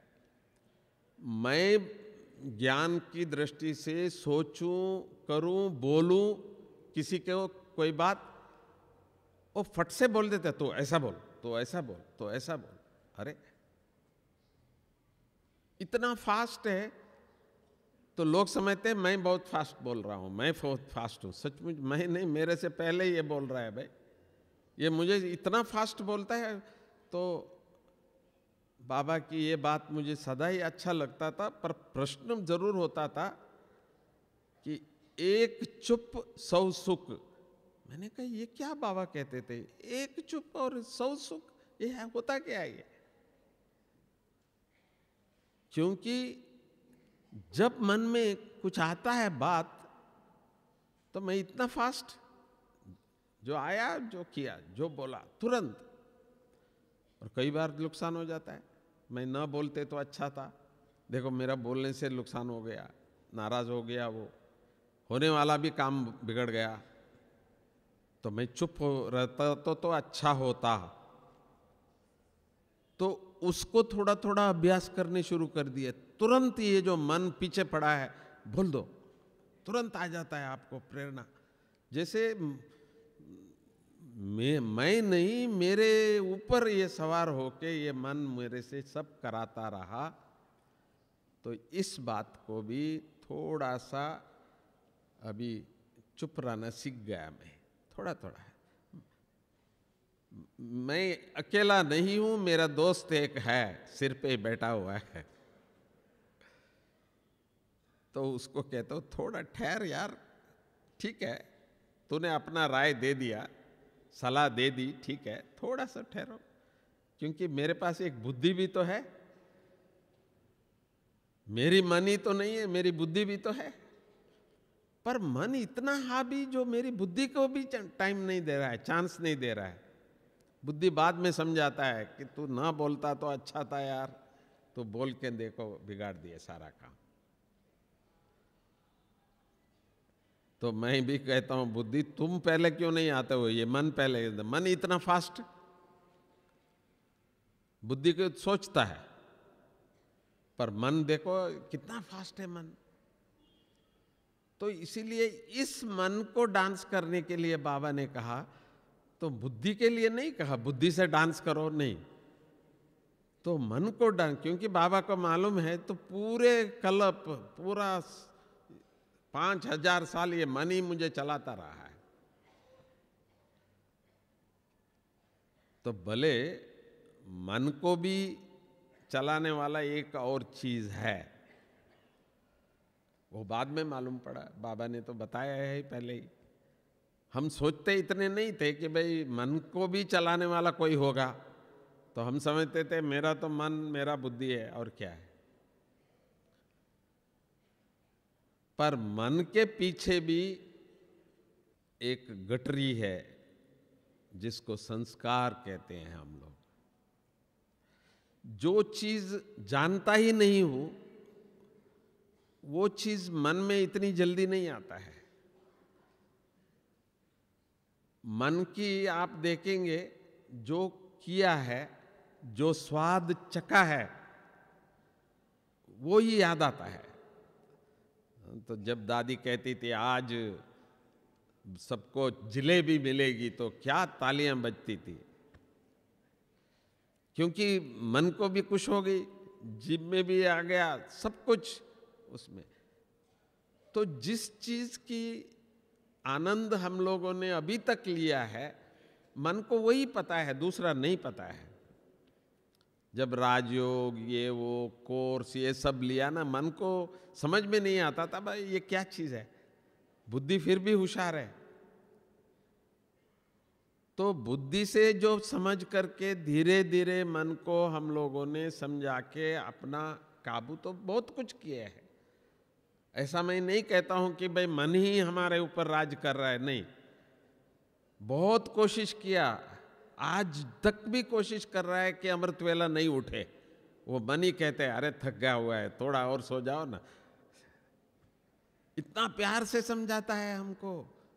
मैं ज्ञान की दृष्टि से सोचूं, करूं, बोलूं, किसी को कोई बात वो फट से बोल देते, तो ऐसा बोल, तो ऐसा बोल, तो ऐसा बोल। अरे इतना फास्ट है, तो लोग समझते हैं मैं बहुत फास्ट बोल रहा हूं, मैं बहुत फास्ट हूं। सचमुच मैं नहीं, मेरे से पहले ये बोल रहा है भाई, ये मुझे इतना फास्ट बोलता है। तो बाबा की ये बात मुझे सदा ही अच्छा लगता था, पर प्रश्न जरूर होता था कि एक चुप 100 सुख। मैंने कहा ये क्या बाबा कहते थे, एक चुप और 100 सुख, ये होता क्या है ये। क्योंकि जब मन में कुछ आता है बात, तो मैं इतना फास्ट, जो आया, जो किया, जो बोला तुरंत। और कई बार नुकसान हो जाता है। मैं न बोलते तो अच्छा था, देखो मेरा बोलने से नुकसान हो गया, नाराज हो गया, वो होने वाला भी काम बिगड़ गया। तो मैं चुप हो रहता तो अच्छा होता। तो उसको थोड़ा थोड़ा अभ्यास करने शुरू कर दिए। तुरंत ये जो मन पीछे पड़ा है बोल दो, तुरंत आ जाता है आपको प्रेरणा। जैसे मैं नहीं, मेरे ऊपर ये सवार होके ये मन मेरे से सब कराता रहा। तो इस बात को भी थोड़ा सा अभी चुप रहना सीख गया मैं, थोड़ा थोड़ा। मैं अकेला नहीं हूं, मेरा दोस्त एक है, सिर पे बैठा हुआ है। तो उसको कहता हूं थोड़ा ठहर यार, ठीक है, तूने अपना राय दे दिया, सलाह दे दी, ठीक है, थोड़ा सा ठहरो, क्योंकि मेरे पास एक बुद्धि भी तो है। मेरी मन ही तो नहीं है, मेरी बुद्धि भी तो है। पर मन इतना हावी जो मेरी बुद्धि को भी टाइम नहीं दे रहा है, चांस नहीं दे रहा है। बुद्धि बाद में समझाता है कि तू ना बोलता तो अच्छा था यार, तू बोल के देखो बिगाड़ दिए सारा काम। तो मैं भी कहता हूं बुद्धि तुम पहले क्यों नहीं आते हो, ये मन पहले। मन इतना फास्ट, बुद्धि को सोचता है, पर मन देखो कितना फास्ट है मन। तो इसीलिए इस मन को डांस करने के लिए बाबा ने कहा, तो बुद्धि के लिए नहीं कहा बुद्धि से डांस करो, नहीं, तो मन को डांस। क्योंकि बाबा को मालूम है तो पूरे कल्प, पूरा 5000 साल ये मन ही मुझे चलाता रहा है। तो भले मन को भी चलाने वाला एक और चीज है, वो बाद में मालूम पड़ा, बाबा ने तो बताया है पहले ही, हम सोचते इतने नहीं थे कि भाई मन को भी चलाने वाला कोई होगा, तो हम समझते थे मेरा तो मन, मेरा बुद्धि है और क्या है। पर मन के पीछे भी एक गठरी है जिसको संस्कार कहते हैं हम लोग। जो चीज जानता ही नहीं हूं वो चीज मन में इतनी जल्दी नहीं आता है। मन की आप देखेंगे जो किया है, जो स्वाद चखा है, वो ही याद आता है। तो जब दादी कहती थी आज सबको जलेबी मिलेगी तो क्या तालियां बजती थी, क्योंकि मन को भी खुश हो गई, जीभ में भी आ गया, सब कुछ उसमें। तो जिस चीज की आनंद हम लोगों ने अभी तक लिया है, मन को वही पता है, दूसरा नहीं पता है। जब राजयोग, ये वो कोर्स ये सब लिया ना, मन को समझ में नहीं आता था भाई ये क्या चीज है। बुद्धि फिर भी होशियार है, तो बुद्धि से जो समझ करके धीरे धीरे मन को हम लोगों ने समझा के अपना काबू तो बहुत कुछ किया है। ऐसा मैं नहीं कहता हूं कि भाई मन ही हमारे ऊपर राज कर रहा है, नहीं। बहुत कोशिश किया, आज तक भी कोशिश कर रहा है कि अमृत वेला नहीं उठे। वो मन ही कहते हैं अरे थक गया हुआ है, थोड़ा और सो जाओ ना। इतना प्यार से समझाता है हमको,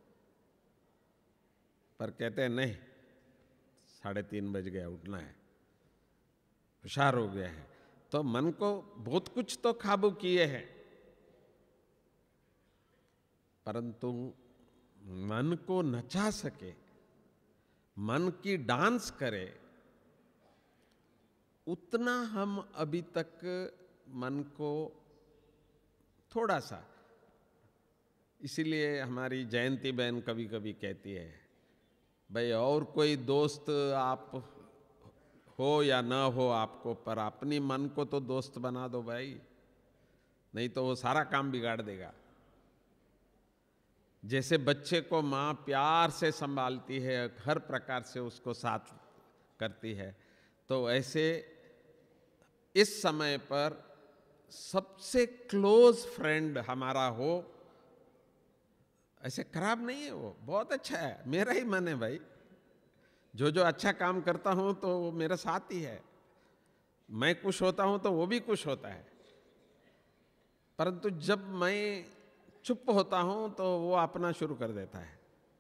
पर कहते हैं नहीं, 3:30 बज गया, उठना है, होशियार हो गया है। तो मन को बहुत कुछ तो काबू किए हैं, परंतु मन को नचा सके, मन की डांस करे, उतना हम अभी तक मन को थोड़ा सा। इसीलिए हमारी जयंती बहन कभी कभी कहती है भाई और कोई दोस्त आप हो या ना हो आपको, पर अपनी मन को तो दोस्त बना दो भाई, नहीं तो वो सारा काम बिगाड़ देगा। जैसे बच्चे को माँ प्यार से संभालती है, हर प्रकार से उसको साथ करती है, तो ऐसे इस समय पर सबसे क्लोज फ्रेंड हमारा हो, ऐसे खराब नहीं है, वो बहुत अच्छा है, मेरा ही मन है भाई। जो जो अच्छा काम करता हूं तो वो मेरा साथ ही है, मैं खुश होता हूं तो वो भी खुश होता है। परंतु जब मैं चुप होता हूं तो वो अपना शुरू कर देता है,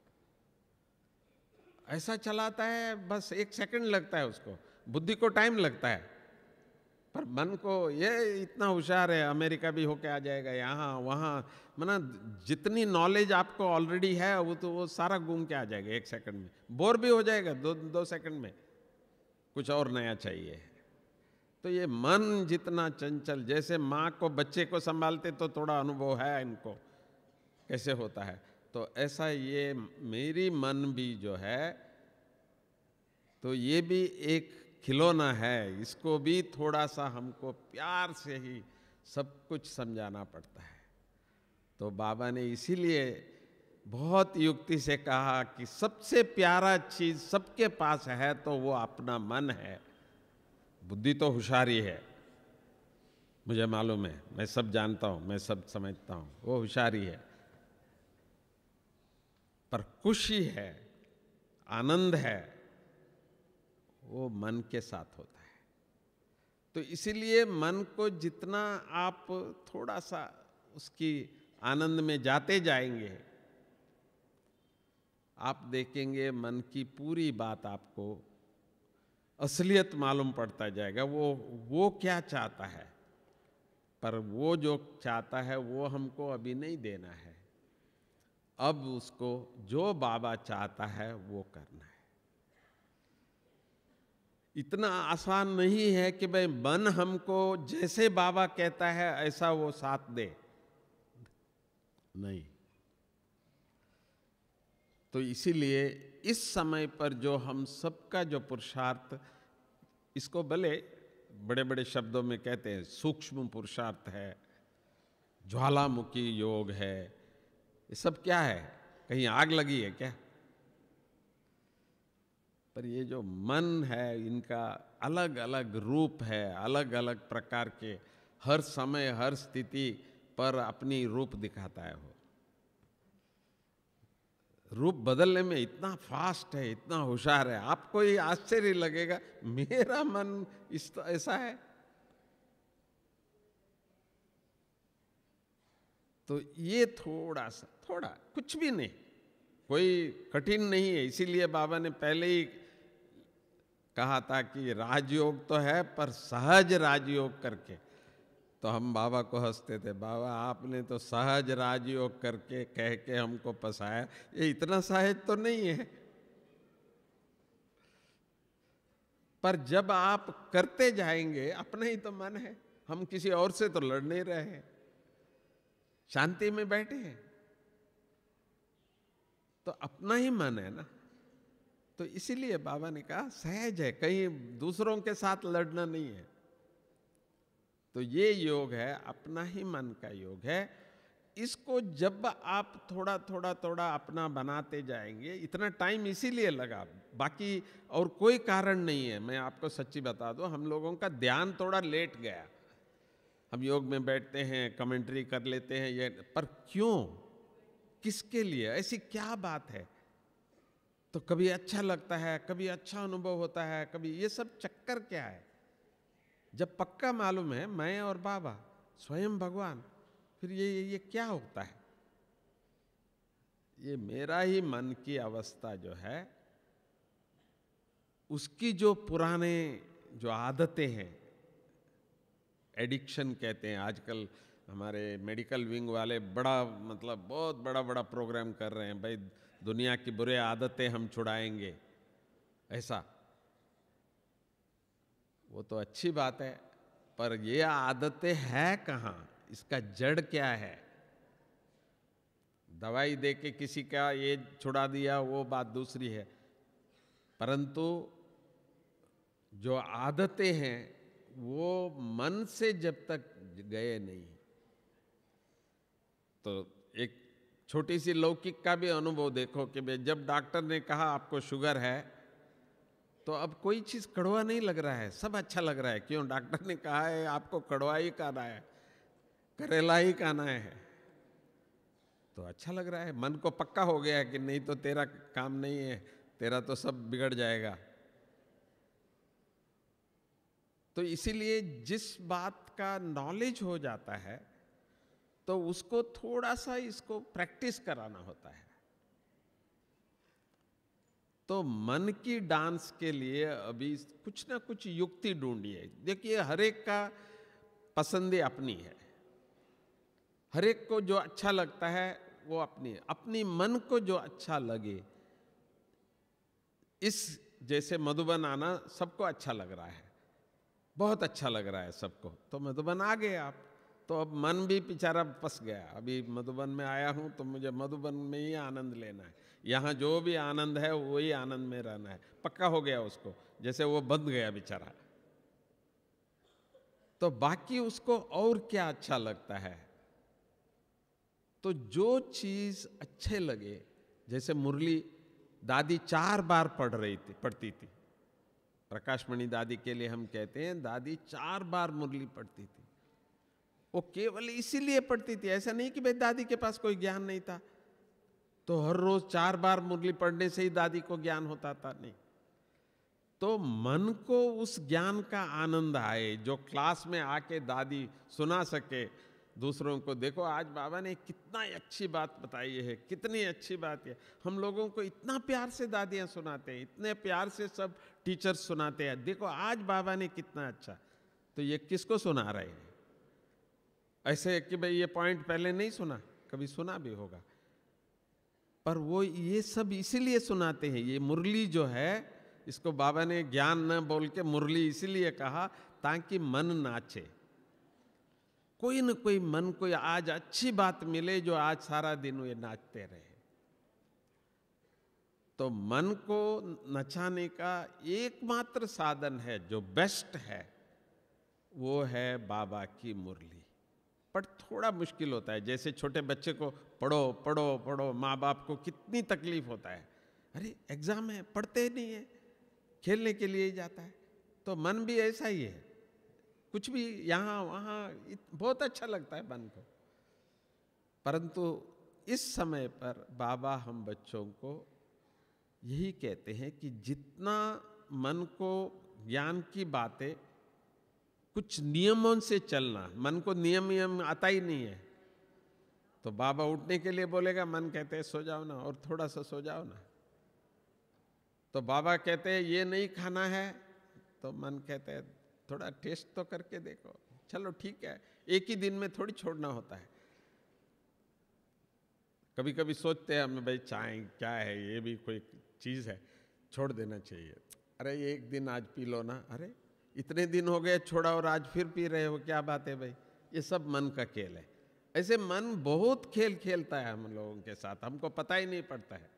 ऐसा चलाता है, बस 1 सेकंड लगता है उसको, बुद्धि को टाइम लगता है, पर मन को ये इतना होशियार है, अमेरिका भी होके आ जाएगा, यहाँ वहाँ, माना जितनी नॉलेज आपको ऑलरेडी है वो तो वो सारा घूम के आ जाएगा 1 सेकंड में। बोर भी हो जाएगा 2 सेकंड में, कुछ और नया चाहिए। तो ये मन जितना चंचल, जैसे माँ को बच्चे को संभालते तो थोड़ा अनुभव है इनको कैसे होता है, तो ऐसा ये मेरी मन भी जो है, तो ये भी एक खिलौना है, इसको भी थोड़ा सा हमको प्यार से ही सब कुछ समझाना पड़ता है। तो बाबा ने इसीलिए बहुत युक्ति से कहा कि सबसे प्यारा चीज सबके पास है तो वो अपना मन है। बुद्धि तो होशियारी है, मुझे मालूम है, मैं सब जानता हूं, मैं सब समझता हूं, वो होशियारी है, पर खुशी है, आनंद है, वो मन के साथ होता है। तो इसीलिए मन को जितना आप थोड़ा सा उसकी आनंद में जाते जाएंगे, आप देखेंगे मन की पूरी बात आपको असलियत मालूम पड़ता जाएगा। वो क्या चाहता है, पर वो जो चाहता है वो हमको अभी नहीं देना है, अब उसको जो बाबा चाहता है वो करना है। इतना आसान नहीं है कि भाई मन हमको जैसे बाबा कहता है ऐसा वो साथ दे, नहीं। तो इसीलिए इस समय पर जो हम सबका जो पुरुषार्थ, इसको भले बड़े बड़े शब्दों में कहते हैं सूक्ष्म पुरुषार्थ है, ज्वालामुखी योग है, ये सब क्या है? कहीं आग लगी है क्या? पर ये जो मन है इनका अलग अलग रूप है, अलग अलग प्रकार के, हर समय हर स्थिति पर अपनी रूप दिखाता है। वो रूप बदलने में इतना फास्ट है, इतना होशियार है, आपको ये आश्चर्य लगेगा मेरा मन ऐसा है। तो ये थोड़ा सा, थोड़ा कुछ भी नहीं, कोई कठिन नहीं है। इसीलिए बाबा ने पहले ही कहा था कि राजयोग तो है पर सहज राजयोग करके। तो हम बाबा को हंसते थे, बाबा आपने तो सहज राजयोग करके कह के हमको फंसाया, ये इतना सहज तो नहीं है। पर जब आप करते जाएंगे, अपना ही तो मन है, हम किसी और से तो लड़ नहीं रहे हैं, शांति में बैठे हैं, तो अपना ही मन है ना। तो इसीलिए बाबा ने कहा सहज है, कहीं दूसरों के साथ लड़ना नहीं है। तो ये योग है, अपना ही मन का योग है। इसको जब आप थोड़ा थोड़ा थोड़ा अपना बनाते जाएंगे, इतना टाइम इसीलिए लगा, बाकी और कोई कारण नहीं है। मैं आपको सच्ची बता दूं, हम लोगों का ध्यान थोड़ा लेट गया। हम योग में बैठते हैं, कमेंट्री कर लेते हैं, ये पर क्यों, किसके लिए, ऐसी क्या बात है? तो कभी अच्छा लगता है, कभी अच्छा अनुभव होता है, कभी ये सब चक्कर क्या है? जब पक्का मालूम है मैं और बाबा स्वयं भगवान, फिर ये क्या होता है? ये मेरा ही मन की अवस्था जो है, उसकी जो पुराने जो आदतें हैं, एडिक्शन कहते हैं आजकल, हमारे मेडिकल विंग वाले बड़ा मतलब बहुत बड़ा बड़ा प्रोग्राम कर रहे हैं, भाई दुनिया की बुरे आदतें हम छुड़ाएंगे, ऐसा। वो तो अच्छी बात है, पर ये आदतें है कहाँ, इसका जड़ क्या है? दवाई दे के किसी का ये छुड़ा दिया वो बात दूसरी है, परंतु जो आदतें हैं वो मन से जब तक गए नहीं। तो एक छोटी सी लौकिक का भी अनुभव देखो कि भाई जब डॉक्टर ने कहा आपको शुगर है, तो अब कोई चीज़ कड़वा नहीं लग रहा है, सब अच्छा लग रहा है। क्यों? डॉक्टर ने कहा है आपको कड़वा ही खाना है, करेला ही खाना है, तो अच्छा लग रहा है। मन को पक्का हो गया है कि नहीं तो तेरा काम नहीं है, तेरा तो सब बिगड़ जाएगा। तो इसीलिए जिस बात का नॉलेज हो जाता है तो उसको थोड़ा सा इसको प्रैक्टिस कराना होता है। तो मन की डांस के लिए अभी कुछ ना कुछ युक्ति ढूंढिए। देखिए हर एक का पसंद अपनी है, हर एक को जो अच्छा लगता है वो अपनी मन को जो अच्छा लगे। इस जैसे मधुबन आना सबको अच्छा लग रहा है, बहुत अच्छा लग रहा है सबको, तो मधुबन आ गए आप। तो अब मन भी बेचारा फंस गया, अभी मधुबन में आया हूं तो मुझे मधुबन में ही आनंद लेना है, यहाँ जो भी आनंद है वही आनंद में रहना है, पक्का हो गया उसको, जैसे वो बंध गया बेचारा। तो बाकी उसको और क्या अच्छा लगता है? तो जो चीज अच्छे लगे, जैसे मुरली दादी 4 बार पढ़ती थी, प्रकाशमणि दादी के लिए हम कहते हैं दादी 4 बार मुरली पढ़ती थी। वो केवल इसीलिए पढ़ती थी, ऐसा नहीं कि भाई दादी के पास कोई ज्ञान नहीं था, तो हर रोज 4 बार मुरली पढ़ने से ही दादी को ज्ञान होता था, नहीं। तो मन को उस ज्ञान का आनंद आए, जो क्लास में आके दादी सुना सके दूसरों को। देखो आज बाबा ने कितना अच्छी बात बताई है, कितनी अच्छी बात है। हम लोगों को इतना प्यार से दादियां सुनाते हैं, इतने प्यार से सब टीचर्स सुनाते हैं। देखो आज बाबा ने कितना अच्छा, तो ये किसको सुना रहे हैं? ऐसे कि भाई ये पॉइंट पहले नहीं सुना, कभी सुना भी होगा, पर वो ये सब इसीलिए सुनाते हैं। ये मुरली जो है, इसको बाबा ने ज्ञान न बोल के मुरली इसीलिए कहा ताकि मन नाचे, कोई न कोई मन को आज अच्छी बात मिले जो आज सारा दिन ये नाचते रहे। तो मन को नचाने का एकमात्र साधन है, जो बेस्ट है, वो है बाबा की मुरली। पर थोड़ा मुश्किल होता है, जैसे छोटे बच्चे को पढ़ो पढ़ो पढ़ो, माँ बाप को कितनी तकलीफ होता है, अरे एग्जाम है, पढ़ते नहीं है, खेलने के लिए ही जाता है। तो मन भी ऐसा ही है, कुछ भी यहाँ वहाँ बहुत अच्छा लगता है मन को। परंतु इस समय पर बाबा हम बच्चों को यही कहते हैं कि जितना मन को ज्ञान की बातें, कुछ नियमों से चलना, मन को नियम आता ही नहीं है। तो बाबा उठने के लिए बोलेगा, मन कहते हैं सो जाओ ना, और थोड़ा सा सो जाओ ना। तो बाबा कहते हैं ये नहीं खाना है, तो मन कहते हैं थोड़ा टेस्ट तो करके देखो, चलो ठीक है, एक ही दिन में थोड़ी छोड़ना होता है। कभी कभी सोचते हैं हम, भाई चाय क्या है, ये भी कोई चीज़ है, छोड़ देना चाहिए। अरे एक दिन आज पी लो ना, अरे इतने दिन हो गए छोड़ा और आज फिर पी रहे हो, क्या बात है भाई। ये सब मन का खेल है। ऐसे मन बहुत खेल खेलता है हम लोगों के साथ, हमको पता ही नहीं पड़ता है।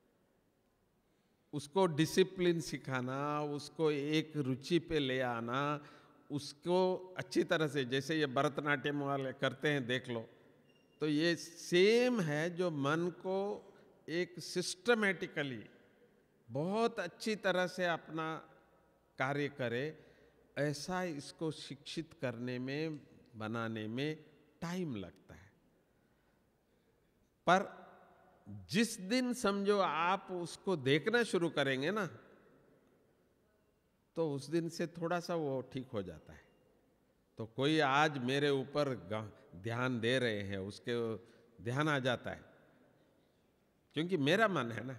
उसको डिसिप्लिन सिखाना, उसको एक रुचि पे ले आना, उसको अच्छी तरह से, जैसे ये भरतनाट्यम वाले करते हैं देख लो, तो ये सेम है जो मन को एक सिस्टमेटिकली बहुत अच्छी तरह से अपना कार्य करे, ऐसा इसको शिक्षित करने में, बनाने में टाइम लगता है। पर जिस दिन समझो आप उसको देखना शुरू करेंगे ना, तो उस दिन से थोड़ा सा वो ठीक हो जाता है। तो कोई आज मेरे ऊपर ध्यान दे रहे हैं, उसके ध्यान आ जाता है, क्योंकि मेरा मन है ना।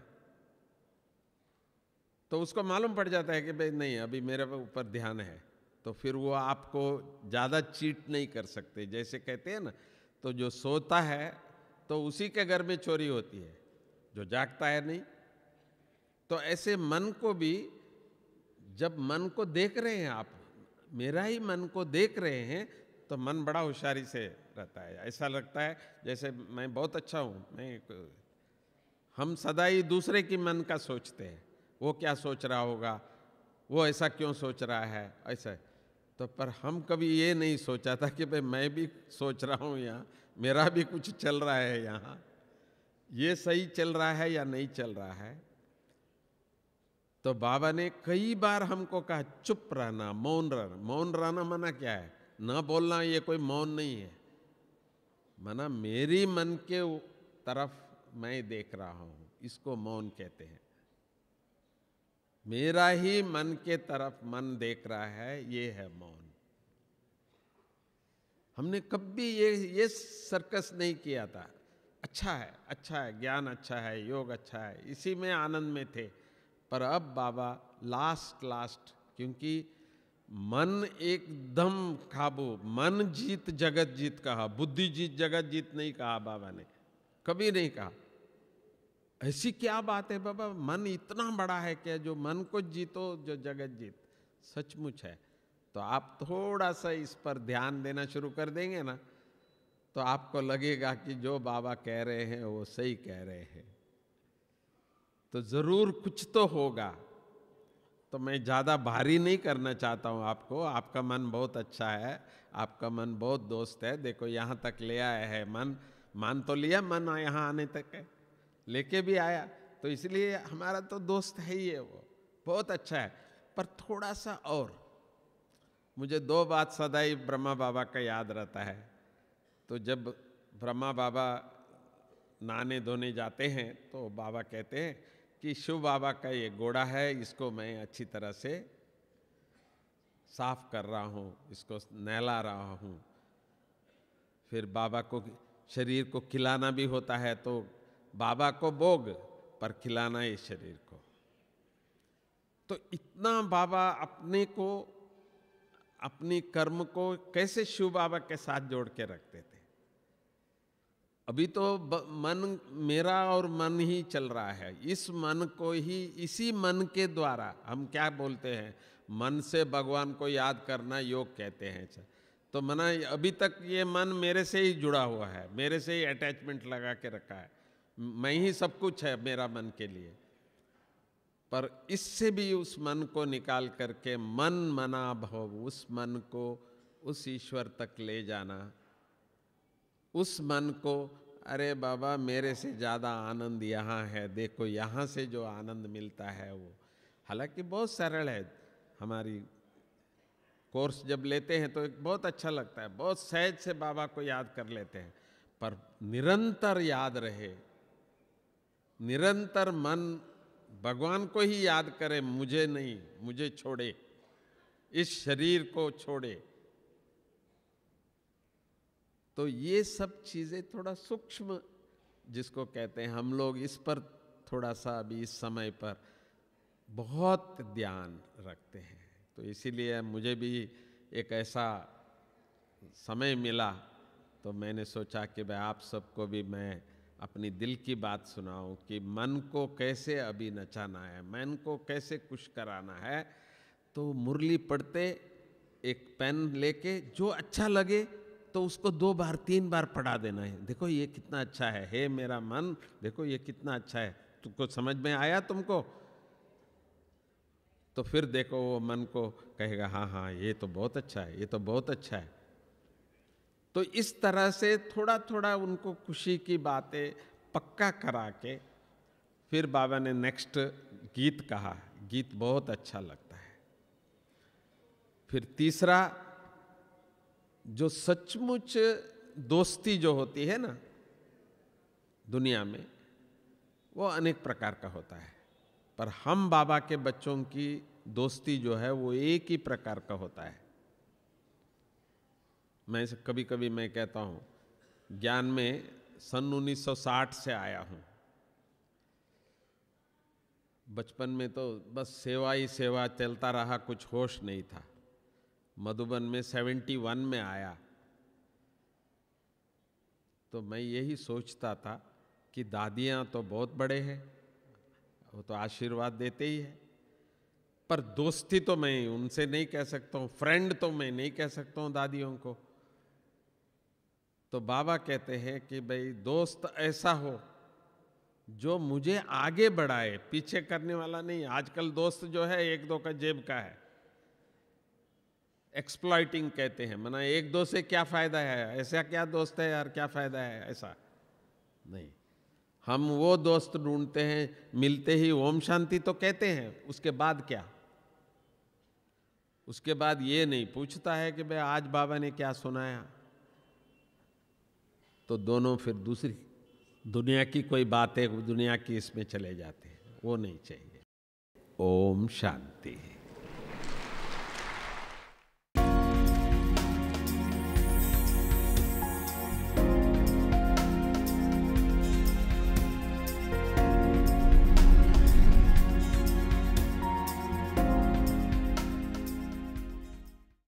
तो उसको मालूम पड़ जाता है कि भाई नहीं, अभी मेरे ऊपर ध्यान है, तो फिर वो आपको ज़्यादा चीट नहीं कर सकते। जैसे कहते हैं ना, तो जो सोता है तो उसी के घर में चोरी होती है, जो जागता है नहीं। तो ऐसे मन को भी, जब मन को देख रहे हैं आप, मेरा ही मन को देख रहे हैं, तो मन बड़ा होशियारी से रहता है। ऐसा लगता है जैसे मैं बहुत अच्छा हूँ। हम सदा ही दूसरे की मन का सोचते हैं, वो क्या सोच रहा होगा, वो ऐसा क्यों सोच रहा है, ऐसा। तो पर हम कभी ये नहीं सोचा था कि भाई मैं भी सोच रहा हूँ, यहाँ मेरा भी कुछ चल रहा है, यहाँ ये सही चल रहा है या नहीं चल रहा है। तो बाबा ने कई बार हमको कहा चुप रहना, मौन रहना। मौन रहना मना क्या है, ना बोलना, ये कोई मौन नहीं है। मना मेरी मन के तरफ मैं देख रहा हूँ, इसको मौन कहते हैं। मेरा ही मन के तरफ मन देख रहा है, ये है मौन। हमने कभी ये सर्कस नहीं किया था। अच्छा है, अच्छा है, ज्ञान अच्छा है, योग अच्छा है, इसी में आनंद में थे। पर अब बाबा लास्ट, क्योंकि मन एकदम काबू, मन जीत जगत जीत कहा, बुद्धि जीत जगत जीत नहीं कहा बाबा ने, कभी नहीं कहा। ऐसी क्या बात है बाबा, मन इतना बड़ा है क्या जो मन को जीतो जो जगत जीत, सचमुच है। तो आप थोड़ा सा इस पर ध्यान देना शुरू कर देंगे ना, तो आपको लगेगा कि जो बाबा कह रहे हैं वो सही कह रहे हैं। तो जरूर कुछ तो होगा। तो मैं ज़्यादा भारी नहीं करना चाहता हूँ आपको, आपका मन बहुत अच्छा है, आपका मन बहुत दोस्त है। देखो यहाँ तक ले आया है मन, मान तो लिया मन यहाँ आने तक है, लेके भी आया, तो इसलिए हमारा तो दोस्त है ही है, वो बहुत अच्छा है। पर थोड़ा सा और, मुझे दो बात सदा ही ब्रह्मा बाबा का याद रहता है। तो जब ब्रह्मा बाबा नहाने धोने जाते हैं तो बाबा कहते हैं कि शिव बाबा का ये घोड़ा है, इसको मैं अच्छी तरह से साफ कर रहा हूँ, इसको नहला रहा हूँ। फिर बाबा को शरीर को खिलाना भी होता है, तो बाबा को भोग पर खिलाना इस शरीर को। तो इतना बाबा अपने को, अपनी कर्म को कैसे शिव बाबा के साथ जोड़ के रखते थे। अभी तो मन मेरा और मन ही चल रहा है, इस मन को ही, इसी मन के द्वारा हम क्या बोलते हैं, मन से भगवान को याद करना योग कहते हैं। तो मना अभी तक ये मन मेरे से ही जुड़ा हुआ है, मेरे से ही अटैचमेंट लगा के रखा है, मैं ही सब कुछ है मेरा मन के लिए। पर इससे भी उस मन को निकाल करके मन मना भव, उस मन को उस ईश्वर तक ले जाना, उस मन को, अरे बाबा मेरे से ज़्यादा आनंद यहाँ है, देखो यहाँ से जो आनंद मिलता है वो, हालांकि बहुत सरल है। हमारी कोर्स जब लेते हैं तो एक बहुत अच्छा लगता है, बहुत सहज से बाबा को याद कर लेते हैं, पर निरंतर याद रहे, निरंतर मन भगवान को ही याद करे, मुझे नहीं, मुझे छोड़े, इस शरीर को छोड़े। तो ये सब चीजें थोड़ा सूक्ष्म जिसको कहते हैं, हम लोग इस पर थोड़ा सा अभी इस समय पर बहुत ध्यान रखते हैं। तो इसीलिए मुझे भी एक ऐसा समय मिला तो मैंने सोचा कि भाई आप सबको भी मैं अपनी दिल की बात सुनाऊं कि मन को कैसे अभी नचाना है, मन को कैसे खुश कराना है। तो मुरली पढ़ते एक पेन लेके जो अच्छा लगे तो उसको 2 बार 3 बार पढ़ा देना है। देखो ये कितना अच्छा है, हे मेरा मन, देखो ये कितना अच्छा है, तुमको समझ में आया तुमको? तो फिर देखो वो मन को कहेगा हाँ हाँ ये तो बहुत अच्छा है, ये तो बहुत अच्छा है। तो इस तरह से थोड़ा थोड़ा उनको खुशी की बातें पक्का करा के फिर बाबा ने नेक्स्ट गीत कहा। गीत बहुत अच्छा लगता है। फिर तीसरा, जो सचमुच दोस्ती जो होती है ना दुनिया में, वो अनेक प्रकार का होता है, पर हम बाबा के बच्चों की दोस्ती जो है वो एक ही प्रकार का होता है। मैं कभी कभी मैं कहता हूँ ज्ञान में सन 1960 से आया हूँ। बचपन में तो बस सेवा ही सेवा चलता रहा, कुछ होश नहीं था। मधुबन में 71 में आया तो मैं यही सोचता था कि दादियाँ तो बहुत बड़े हैं, वो तो आशीर्वाद देते ही है, पर दोस्ती तो मैं उनसे नहीं कह सकता हूँ, फ्रेंड तो मैं नहीं कह सकता हूँ दादियों को। तो बाबा कहते हैं कि भाई दोस्त ऐसा हो जो मुझे आगे बढ़ाए, पीछे करने वाला नहीं। आजकल दोस्त जो है एक दो का जेब का है, एक्सप्लॉइटिंग कहते हैं, माना एक दो से क्या फायदा है, ऐसा क्या दोस्त है यार, क्या फायदा है, ऐसा नहीं। हम वो दोस्त ढूंढते हैं, मिलते ही ओम शांति तो कहते हैं, उसके बाद क्या? उसके बाद ये नहीं पूछता है कि भाई आज बाबा ने क्या सुनाया। तो दोनों फिर दूसरी दुनिया की कोई बातें, दुनिया की इसमें चले जाते हैं, वो नहीं चाहिए। ओम शांति।